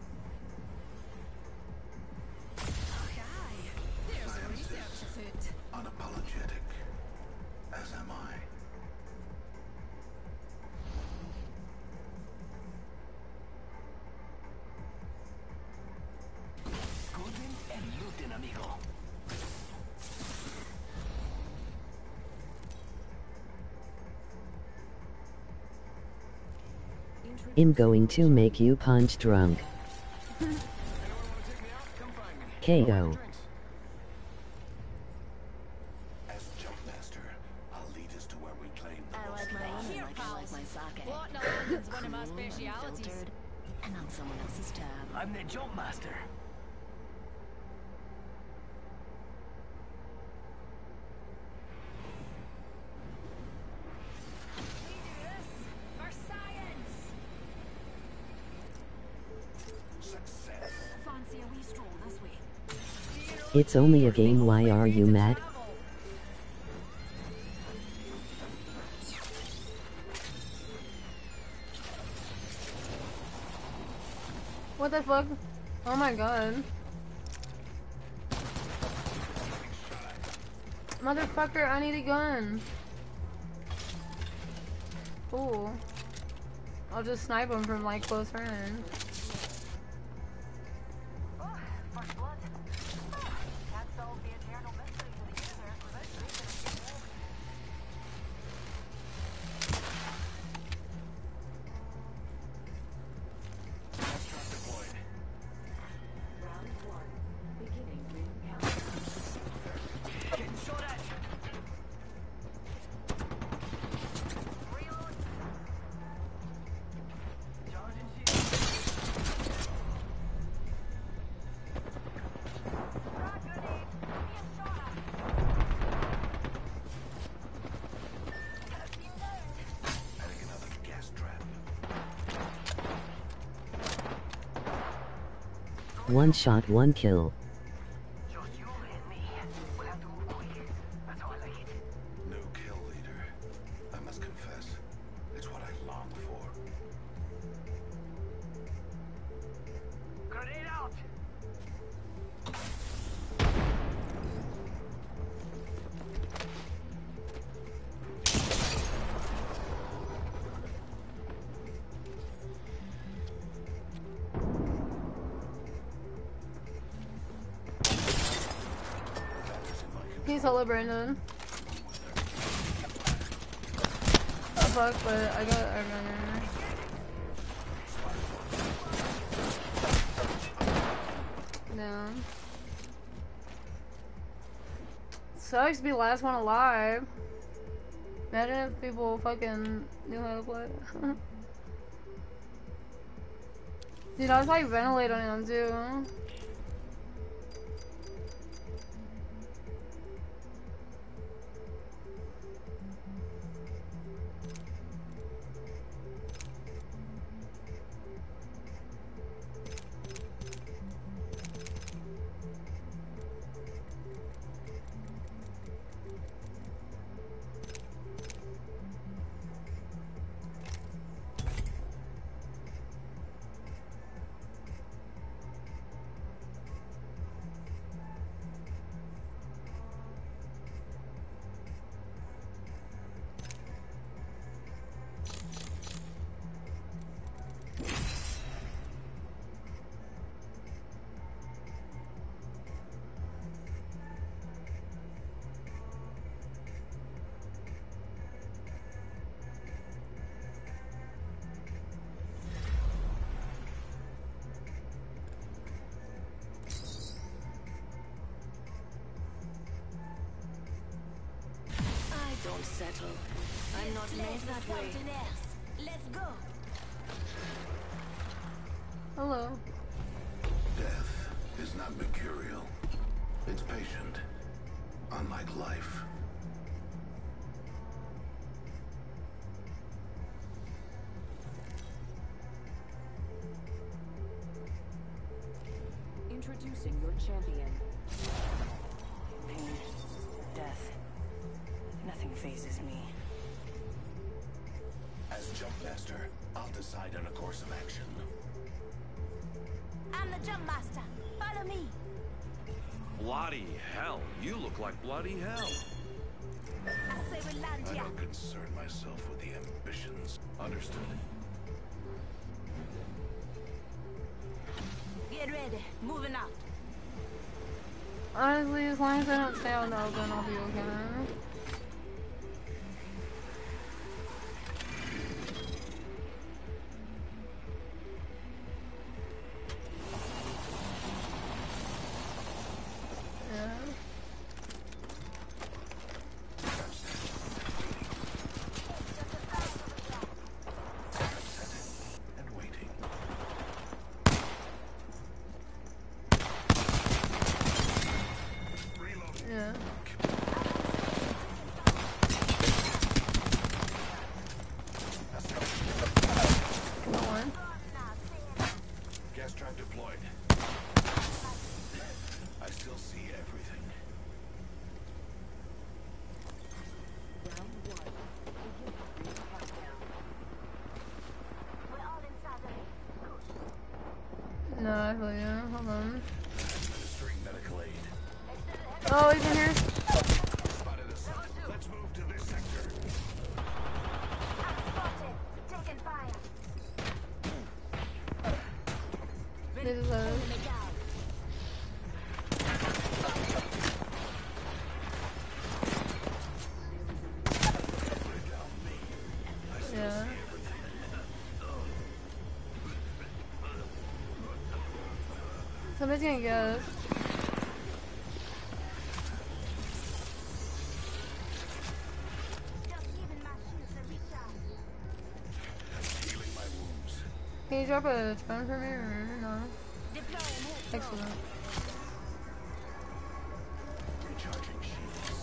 Unapologetic. As am I. Escuchen and looten, amigo. I'm going to make you punch drunk. K O. As Jumpmaster, I'll lead us to where we claim the I most like my life. women like I like my sake. What in London's one of my Cool, specialities. unfiltered, and on someone else's tab. I'm the jump master. We do this for science. It's only a game, why are you mad? What the fuck? Oh my god. Motherfucker, I need a gun. Cool. I'll just snipe him from like close range. Oh, fresh blood. Can't solve the eternal mystery to the universe without breathing a few more. Round one. Beginning ring countdown. Getting shot at. Reload. Charging shield. Frag grenade. Being shot at. Being downed. Adding another gas trap. One shot, one kill. Just you and me. We'll have to move quick. That's how I like it. No kill leader. I must confess, it's what I long for. Grenade out. He's hello, Brandon. Oh fuck, but I got I got her. Down. Sucks to be the last one alive. Imagine if people fucking knew how to play. Dude, I was like ventilate on him too. I don't settle. I'm not made that way. Let's go. Hello. Death is not mercurial. It's patient. Unlike life. Introducing your champion. Pain, death. Nothing phases me. As Jump Master, I'll decide on a course of action. I'm the jump master. Follow me. Bloody hell, you look like bloody hell. I say we land I here. don't concern myself with the ambitions. Understood. Get ready. Moving out. Honestly, as long as I don't stay out in the open, I'll be okay. And waiting. Yeah. No, I feel you. Hold on. Administering medical aid. Oh, he's in here. Spotted a site. Let's move to this sector. I'm spotted. Taking fire. This is a... Enemy down. Yeah. Somebody's gonna get us. Just giving my shields a recharge. Healing my wounds. Can you drop a drone for me or no? Deploying head Excellent. Recharging shields.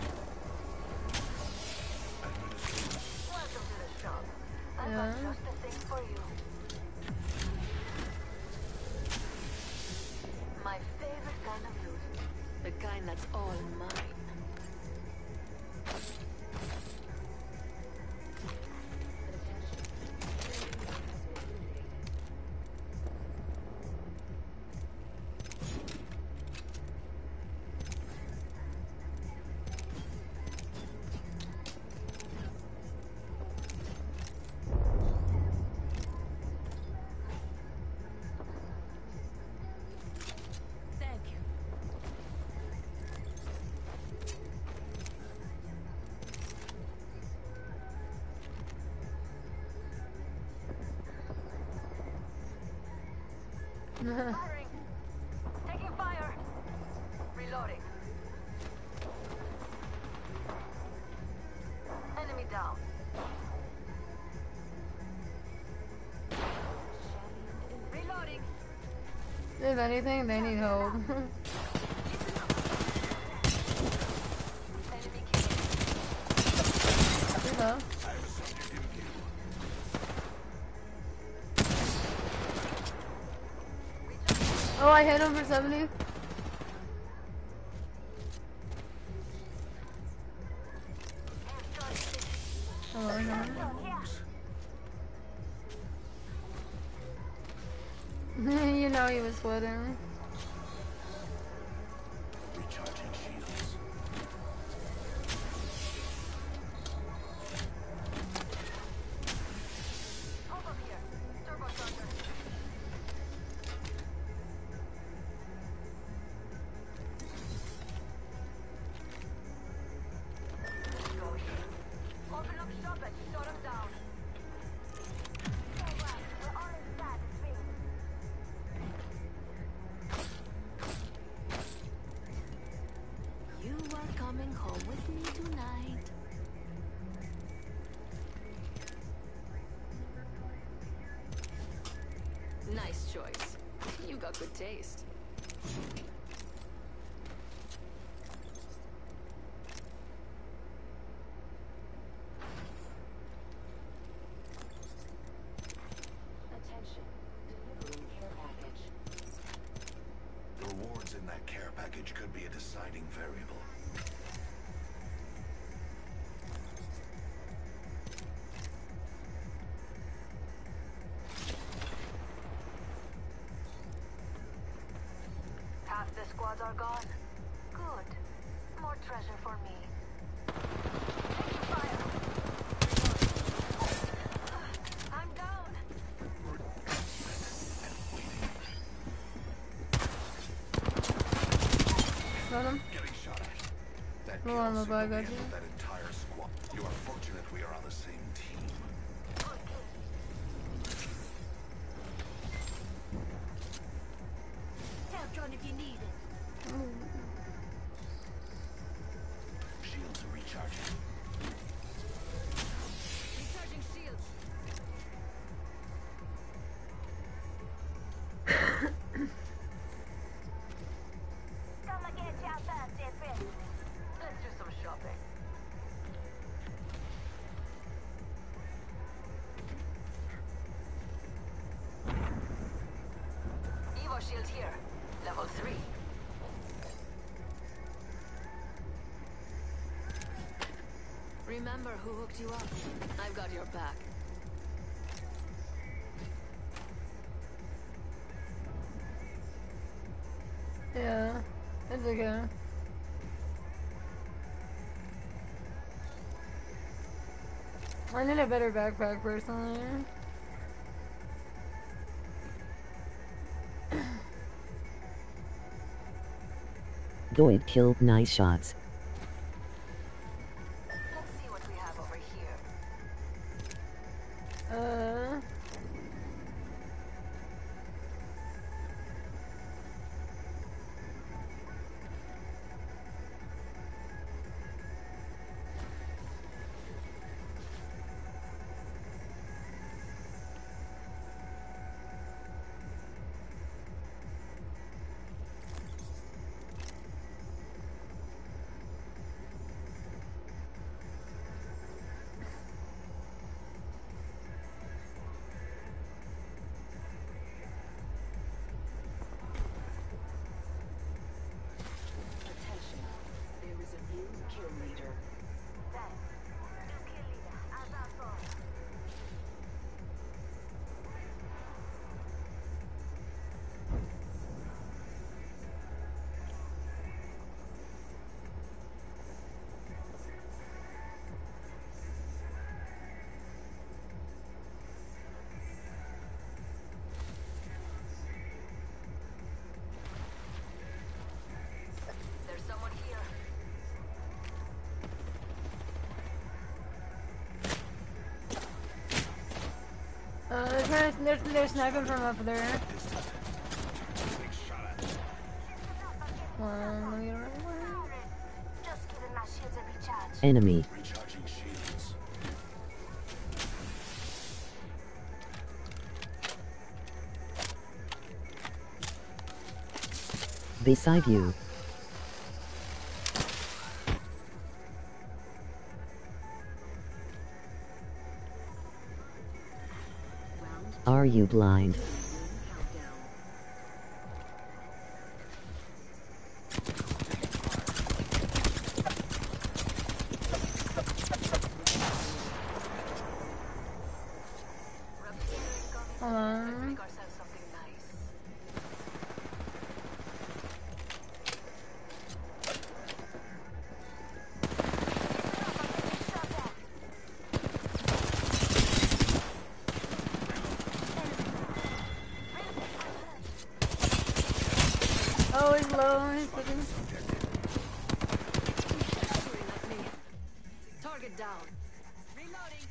Administering. Welcome to the shop. I've Yeah. got just the thing for you. My favorite kind of loot. The kind that's all mine. Thank you. Firing. Taking fire. Reloading. Enemy down. Reloading. If anything, they need help. Listen up. Enemy killing. You know. I have a subject in view. Oh, I hit him for seventy. Oh, I got him. You know he was sweating. Recharging shields. Over here. Turbo charger. Let's go here. Open up shop and shut him down. All right, we're all inside the ring. You are coming home with me tonight. Nice choice. You got good taste. Attention. Delivering care package. The rewards in that care package could be a deciding variable. Half the squads are gone. Good. More treasure for me. Taking fire. I'm down. Got him. Getting shot at. That Hold kill on, my signaled bag, the I end see. of that entire squad. You are fortunate we are on the same team. Tell John if you need it. Shields are recharging. Recharging shields. Come and get your fancy friend. Let's do some shopping. Evo shield here. Level three. Remember who hooked you up? I've got your back. Yeah, it's okay. I need a better backpack personally. Goid killed, nice shots. Let's see what we have over here. Uh. Attention. There is a new kill leader. Thanks. New kill leader. As our boss. There's someone here. Uh, they're, trying to, they're, they're sniping from up there. One, let me get right away. Just giving my shields a recharge. Enemy. Recharging shields. Beside you. Are you blind? Hold on. Make ourselves something nice. Oh, he's low. He's looking. Target down. Reloading.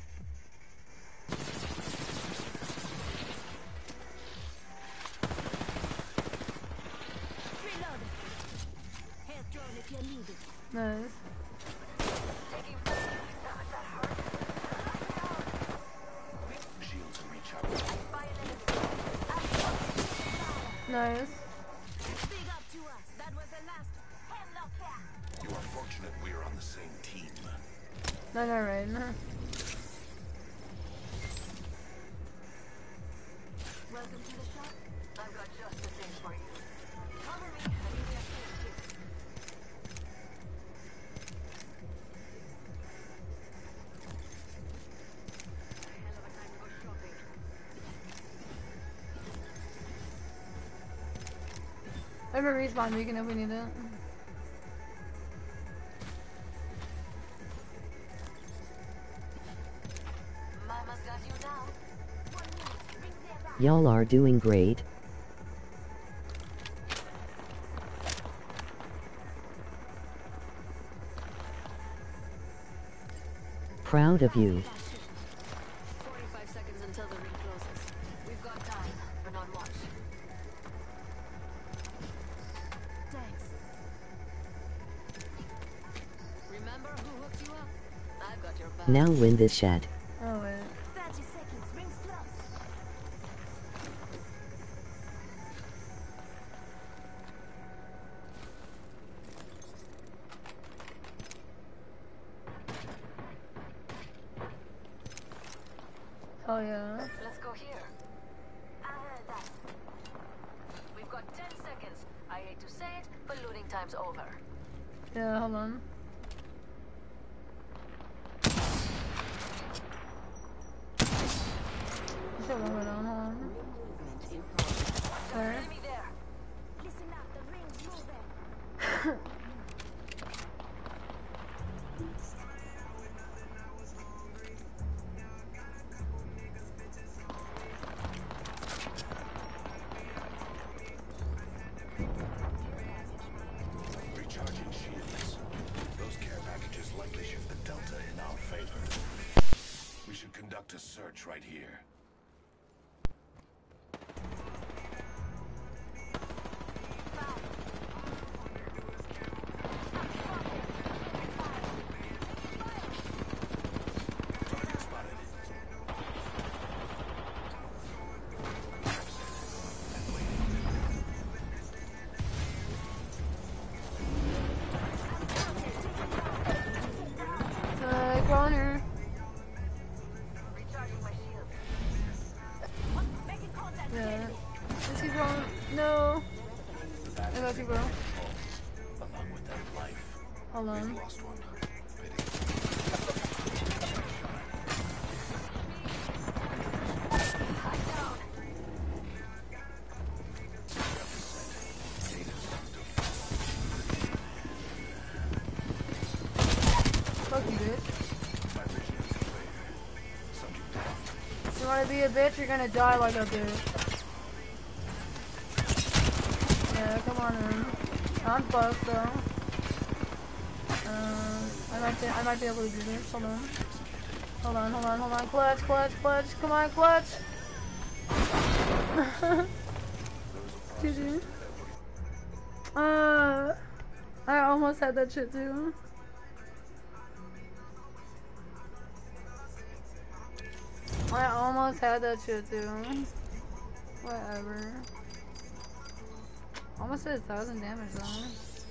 Reloading. Head drone if you need it. Nice. Taking fire. Damn it, that hurt. Shields are recharged. Fire enemy. Nice. Big up to us. That was the last hemlock here. You are fortunate we are on the same team. No, no, right. Welcome to the shop. I've got just the thing for you. Cover me and give me a shield too. A hell of a time to go shopping. I have a respawn beacon if we need it. Mama's got you now. One minute. Ring there back. Y'all are doing great. Proud of you. forty-five seconds until the ring closes. We've got time, but not much. Thanks. Remember who hooked you up? I've got your back. Now win this shit. Oh, wait. thirty seconds. Rings close. Oh, yeah. Let's go here. I heard that. We've got ten seconds. I hate to say it, but looting time's over. Yeah, hold on. I should one it on, hold on. Movement in progress. Where? Enemy there. Listen up. The ring's moving. conduct a search right here. Yeah. Is he wrong? No. I love you, bro. Along with that life, Hold on. we've lost one. Fuck you, bitch. You wanna be a bitch, you're gonna die like a bitch. Yeah, come on in. I'm buffed though. Uh, I might be, I might be able to do this. Hold on. Hold on, hold on, hold on. Clutch, clutch, clutch. Come on, clutch. G G. Uh, I almost had that shit too. I almost had that shit too. Whatever. Almost did a thousand damage though.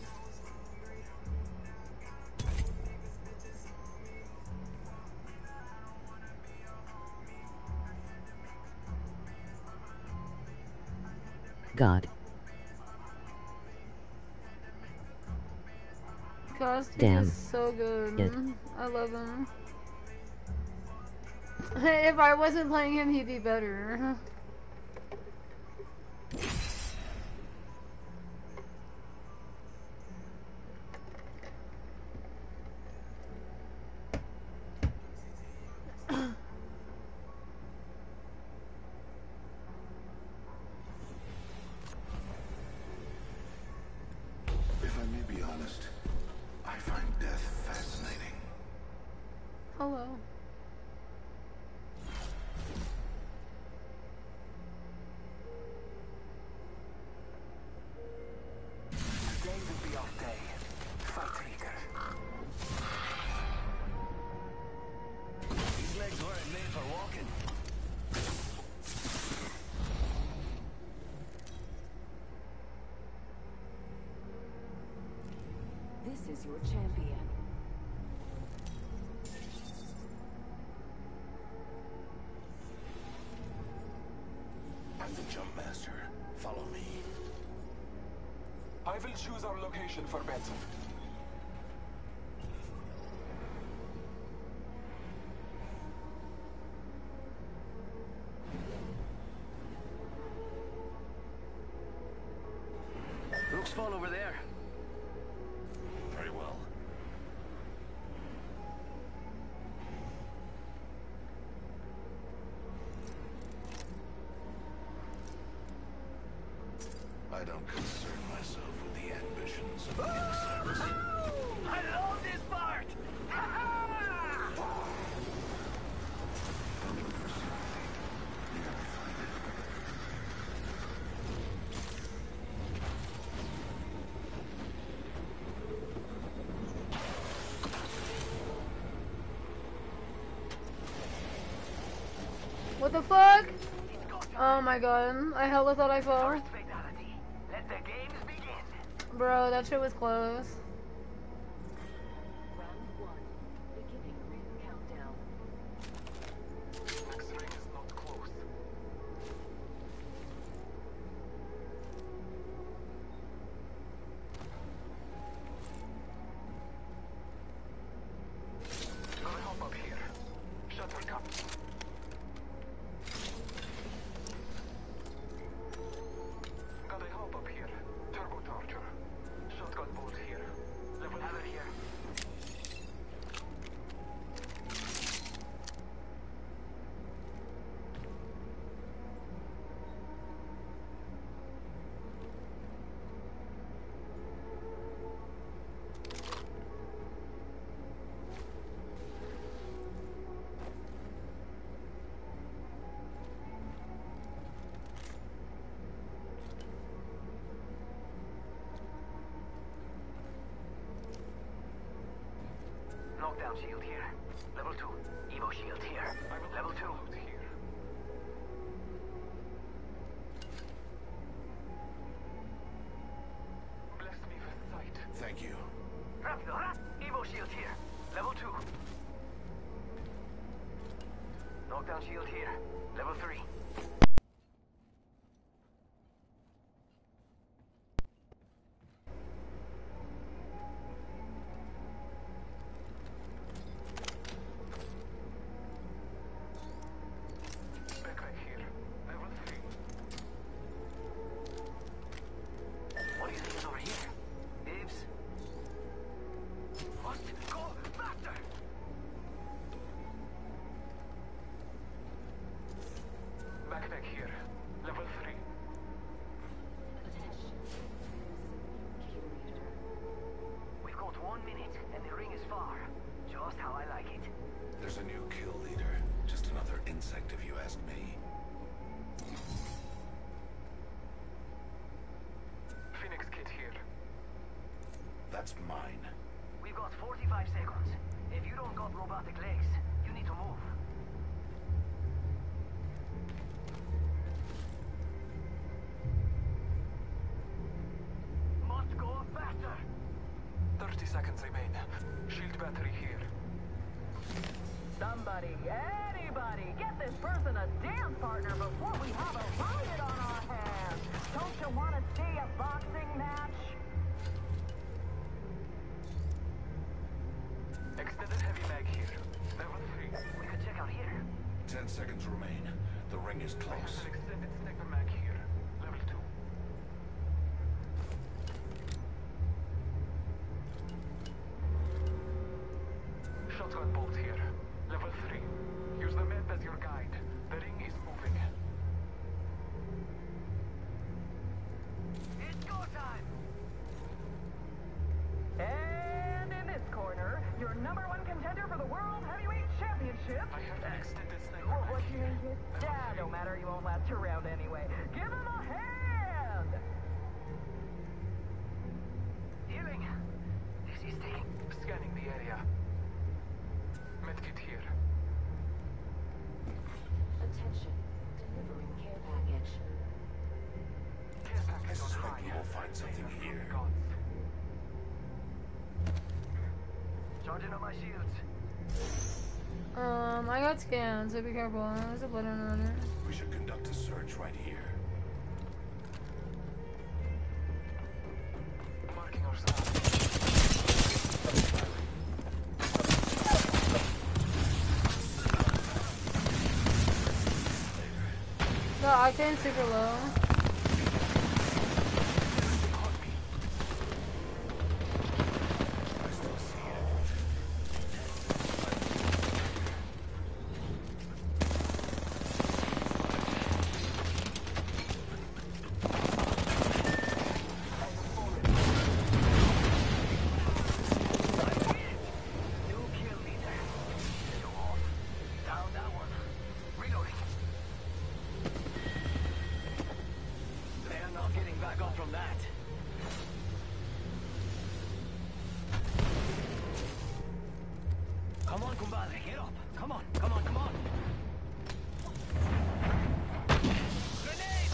God. Caustic Damn. is so good. It. I love him. If I wasn't playing him, he'd be better. If I may be honest, I find death fascinating. Hello. Today will be our day. Fight leader. These legs weren't made for walking. This is your champion. I'm the jump master. Follow me. I will choose our location for Benson. Looks fun over there. Very well. I don't concern myself with the ambitions of the innocents. I love this part! Looking for sympathy. You gotta find it. What the fuck? Oh my god. I hella thought I fell. First fatality. Let the games begin. Bro, that shit was close. Round one. Beginning ring countdown. Next ring is not close. Gonna hop up here. Shutter cup. Gotta hop up here. Turbocharger. Shotgun bolt here. Knockdown shield here. Level two. Evo shield here. Level two. Bless me with sight. Thank you. Rapido, rap! Evo shield here. Level two. Knockdown shield here. Level three. Backpack here. Level three. What do you think is over here? Ibs? Must go faster! Backpack here. Level three. We've got one minute, and the ring is far. Just how I like it. There's a new kill leader. Just another insect if you ask me. Phoenix kit here. That's mine. We've got forty-five seconds. If you don't got robotic legs, you need to move. Must go faster! thirty seconds remain. Shield battery here. Somebody, anybody, get this person a dance partner before we have a riot on our hands! Don't you want to see a boxing match? Extended heavy mag here. Level three. We could check out here. Ten seconds remain. The ring is I have close. an extended sniper mag here. Level two. Shotgun bolt here. Level three. Use the map as your guide. The ring is moving. It's go time! And in this corner, your number one contender for the World Heavyweight Championship. I have an extended sniper What, mag what you here. mean, kid? Yeah, no matter, you won't last a round anyway. Give him a hand! Healing. This is taking... Scanning the area. Medkit here. Attention. Delivering care package. Care I package on suspect high. we will find something here. Gods. Charging up my shields. Um, I got scans, so be careful. There's a button on it. We should conduct a search right here. Marking our surroundings. The octane's super low. I still see it. New kill leader. Go off. Down that one. Reloading. They're not getting back up from that. Come on, compadre, get up. Come on, come on, come on. Grenade!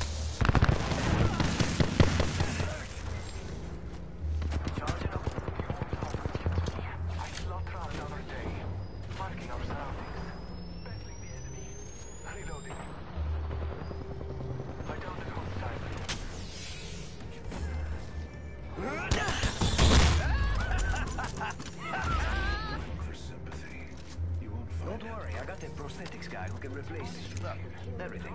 Charging up. I slaughter another day. Marking our surroundings. Battling the enemy. Reloading. I don't have hostile. For sympathy. You won't find Don't it. worry, I got a prosthetics guy who can replace uh, everything.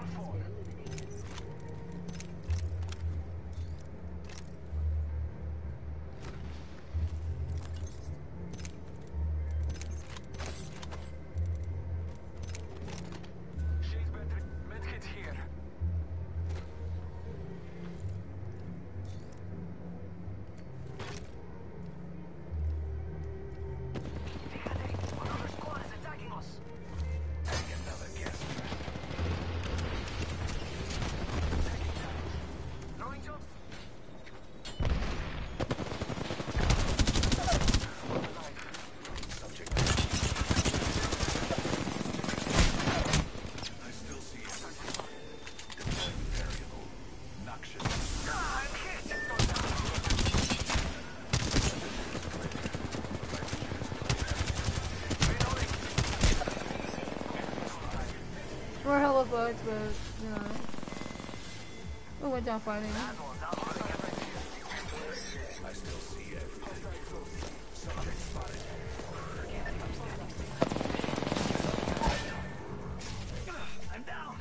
Shield battery. Medkit here. Another squad is attacking us. Take another guess. We're hella fucked, but, you know. We went down fighting. I still see everything. Subject spotted. I'm down.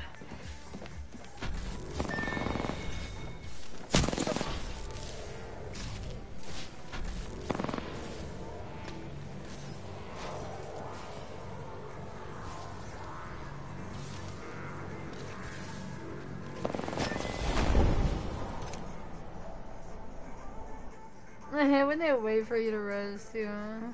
I hate when they wait for you to res too.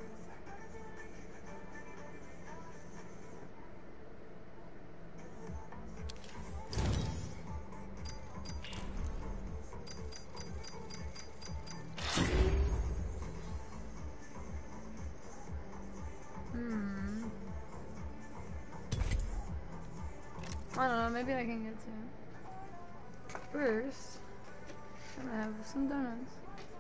Hmm. I don't know, maybe I can get to it. First, I'm gonna have some donuts.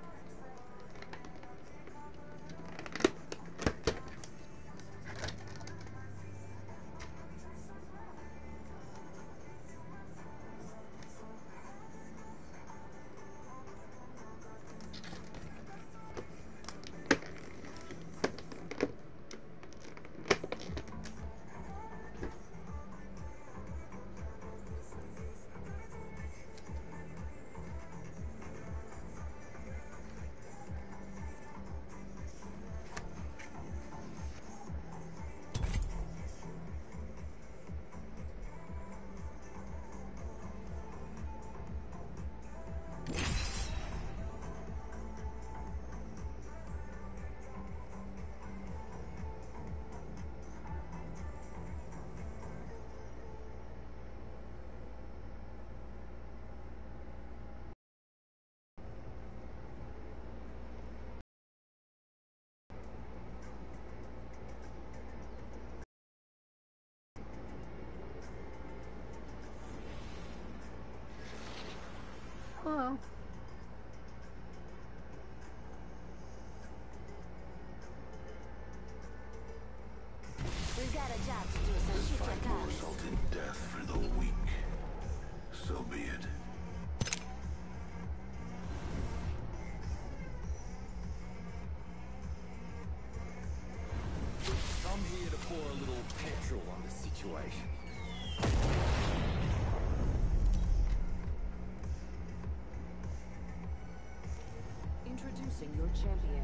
Hello. We've got a job to do, so This shoot your fight will guns. result in death for the weak. So be it. I'm here to pour a little petrol on the situation. Introducing your champion.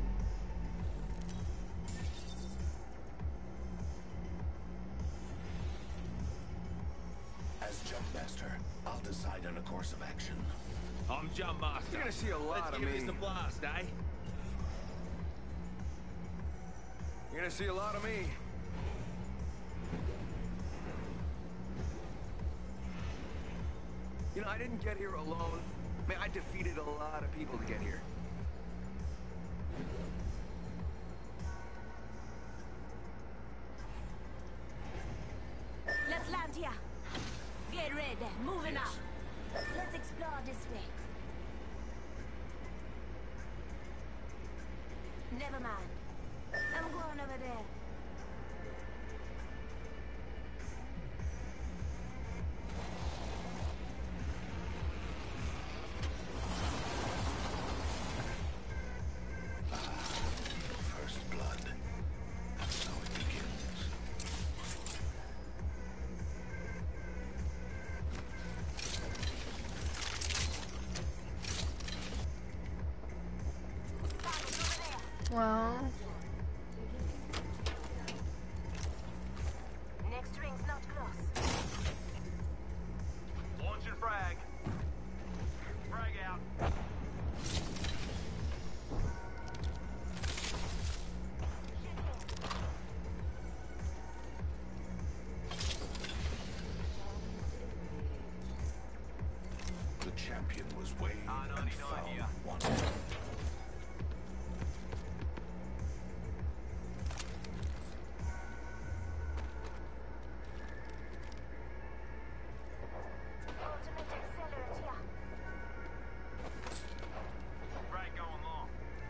As jump master, I'll decide on a course of action. I'm Jump Master. You're gonna see a lot Let's of give me. this a blast, eh? You're gonna see a lot of me. You know, I didn't get here alone. Man, I defeated a lot of people to get here. Let's land here. Get ready. Moving up. Let's explore this way. Never mind. I'm going over there. First blood. So it begins. Well, Next ring's not close. Launching frag. Frag out. The champion was weighed Ah, and ninety-nine found here. wanted. Ultimate accelerant here. Frag going long.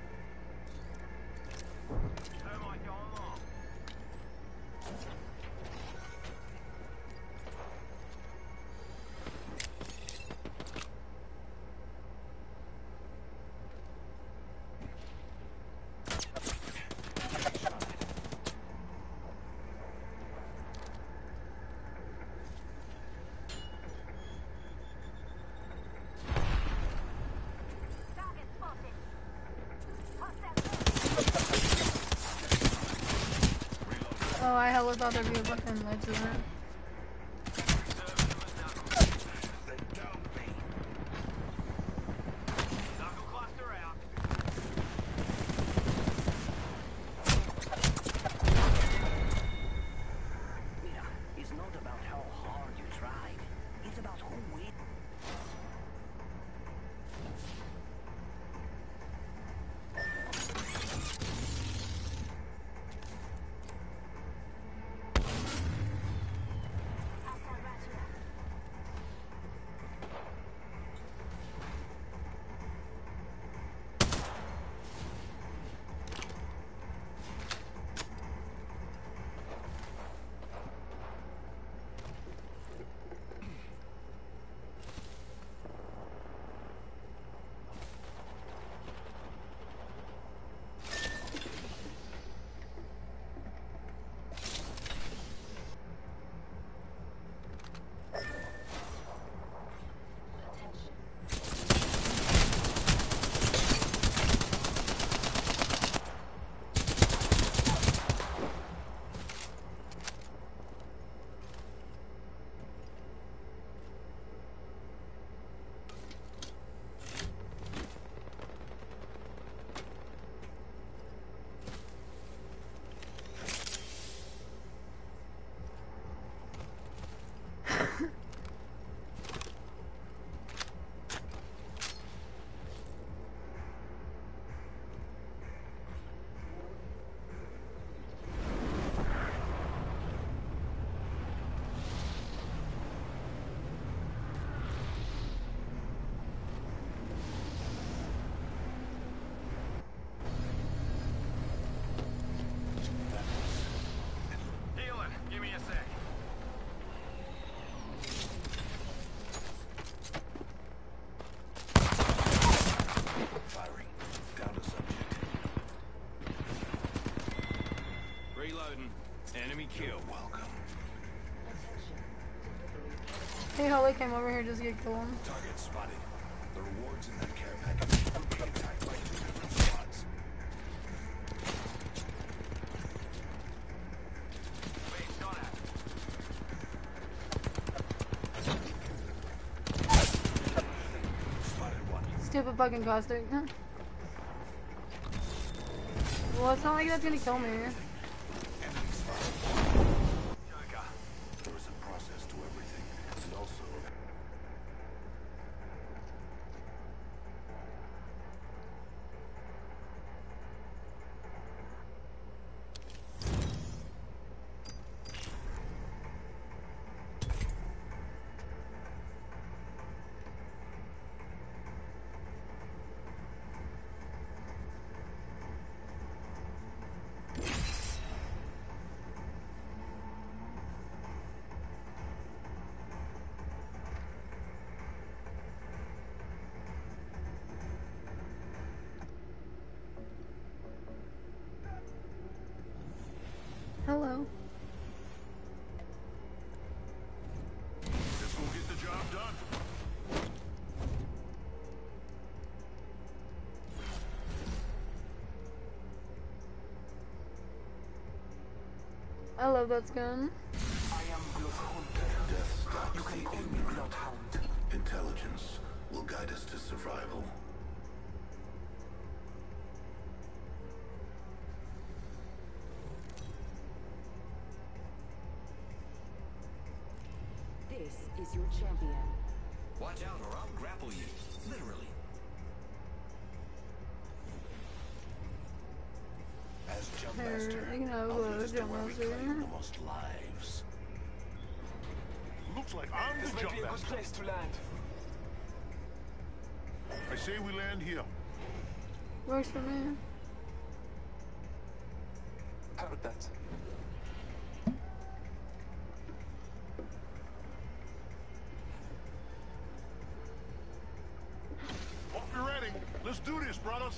Thermite going long. hella thought there'd be a fucking ledge in it. Enemy kill. Welcome. Hey, Holly came over here just to get killed. Target spotted. The rewards in that care package will be attacked by two different squads. Wait, shot at. Spotted one. Stupid fucking caustic. Well, it's not like that's gonna kill me. There is a process to everything, and also Hello. this will get the job done. I love that skin. I am Bloodhunter. Death stops You can the call me ignorant. Bloodhound. Intelligence will guide us to survival. This is your champion. Watch out or I'll grapple you. Literally. As jump Her, master, you know, I'll lead uh, us to jump where we master. claim the most lives. Looks like I'm This the might jump be a good master. place to land. I say we land here. Works for me. Heard that. Hope you're ready. Let's do this, brothers.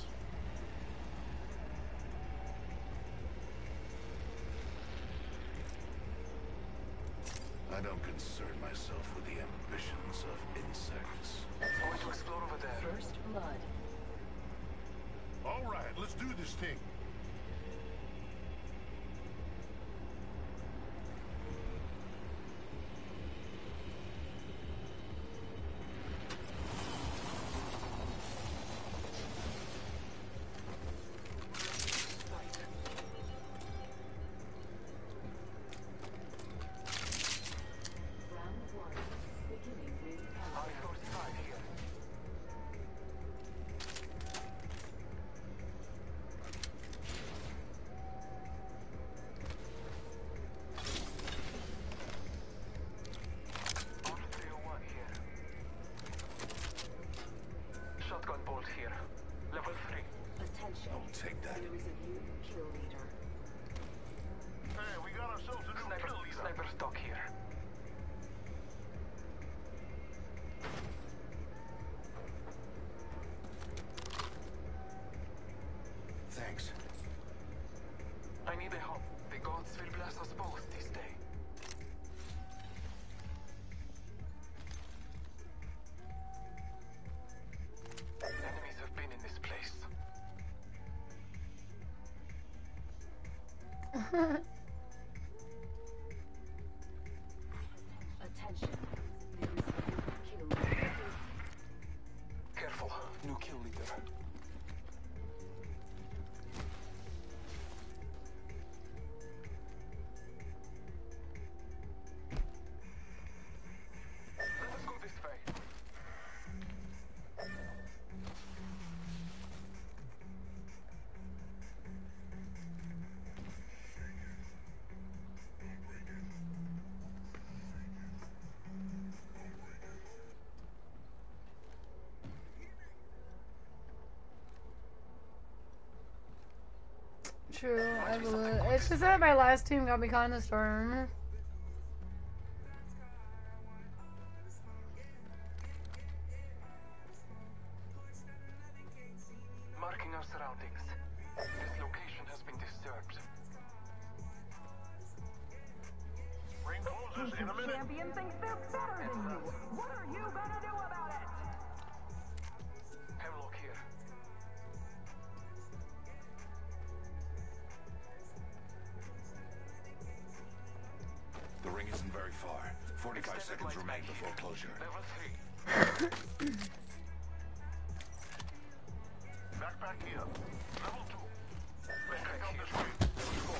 I don't concern myself with the ambitions of insects. Going to explore over there. First blood. All right, let's do this thing. Attention. There is a new kill leader. Careful, new kill leader. Let us go this way. True, I believe. It's just that my last team got me kind of stern. Marking our surroundings. This location has been disturbed. Ring closes in a minute. Champion thinks they're better than you. What are you gonna do about it? Hemlock here. The ring isn't very far. Forty-five seconds remain before closure. Level three. Backpack here. Level two. Let's check out this way. Let's go.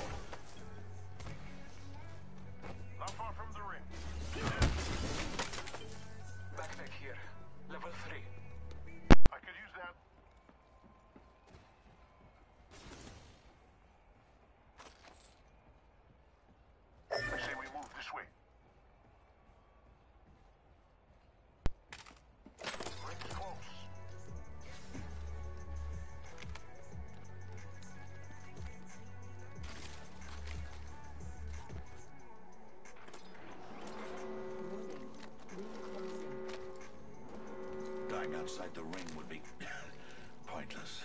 Not far from the ring. Backpack here. Level three. I could use that. I say we move this way. Ring's close. Dying outside the ring would be pointless.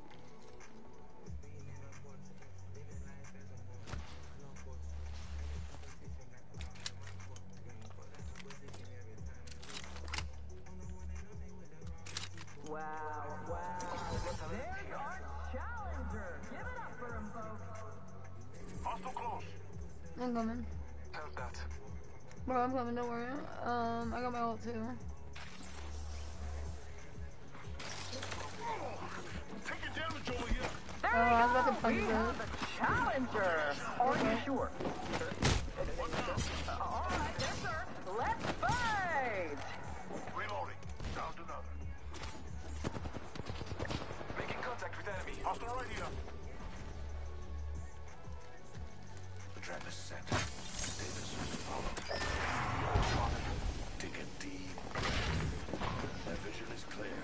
Wow, wow. There's our challenger. Give it up for him, folks. Hostile close. I'm coming. Held that. Bro, I'm coming, don't worry. Um, I got my ult too. Taking damage over here. There Oh, I was you about to go. punch We it. have the challenger. Are you sure? Uh, all right, yes, sir. Let's fight. Reloading. Down to another. Making contact with enemy. Hostile right here. The trap is set. Davis, follow. Take a deep breath. My vision is clear.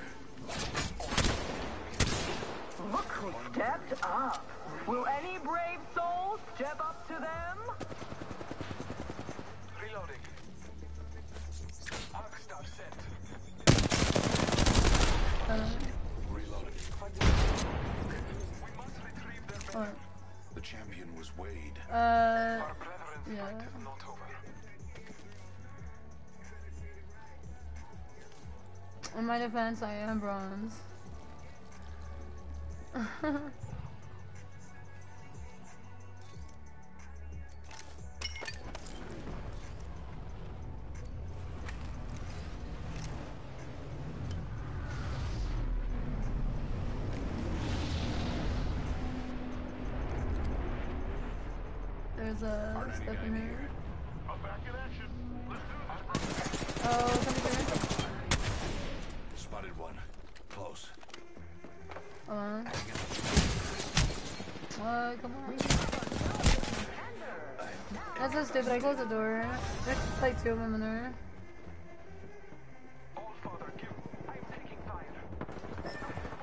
Look who stepped up. Will any brave soul step up to them? Reloading. Arc star set. Uh, Reloading. We must retrieve their banner. what? The champion was Wade. Uh, Our brethren's yeah. fight is not over. In my defense, I am bronze. There's a step in here. I'm back in action. Let's do this, bro. Oh, something here. Spotted one. Close. Hold on. What? Come on. That's so stupid. I closed the door. There's like two of them in there. All father, give. I am taking fire.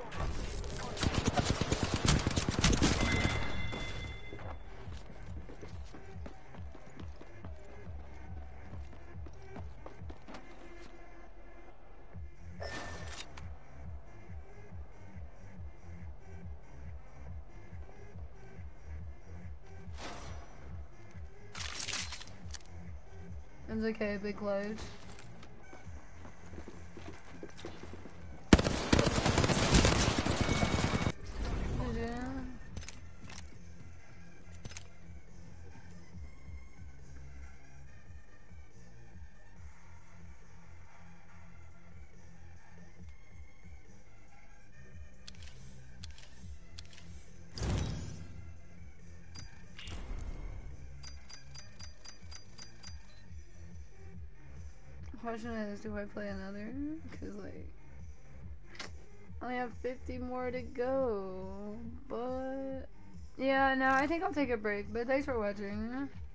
It's okay, big clutch. Yeah. Question is, do I play another? Cause like, I only have fifty more to go. But yeah, no, I think I'll take a break. But thanks for watching.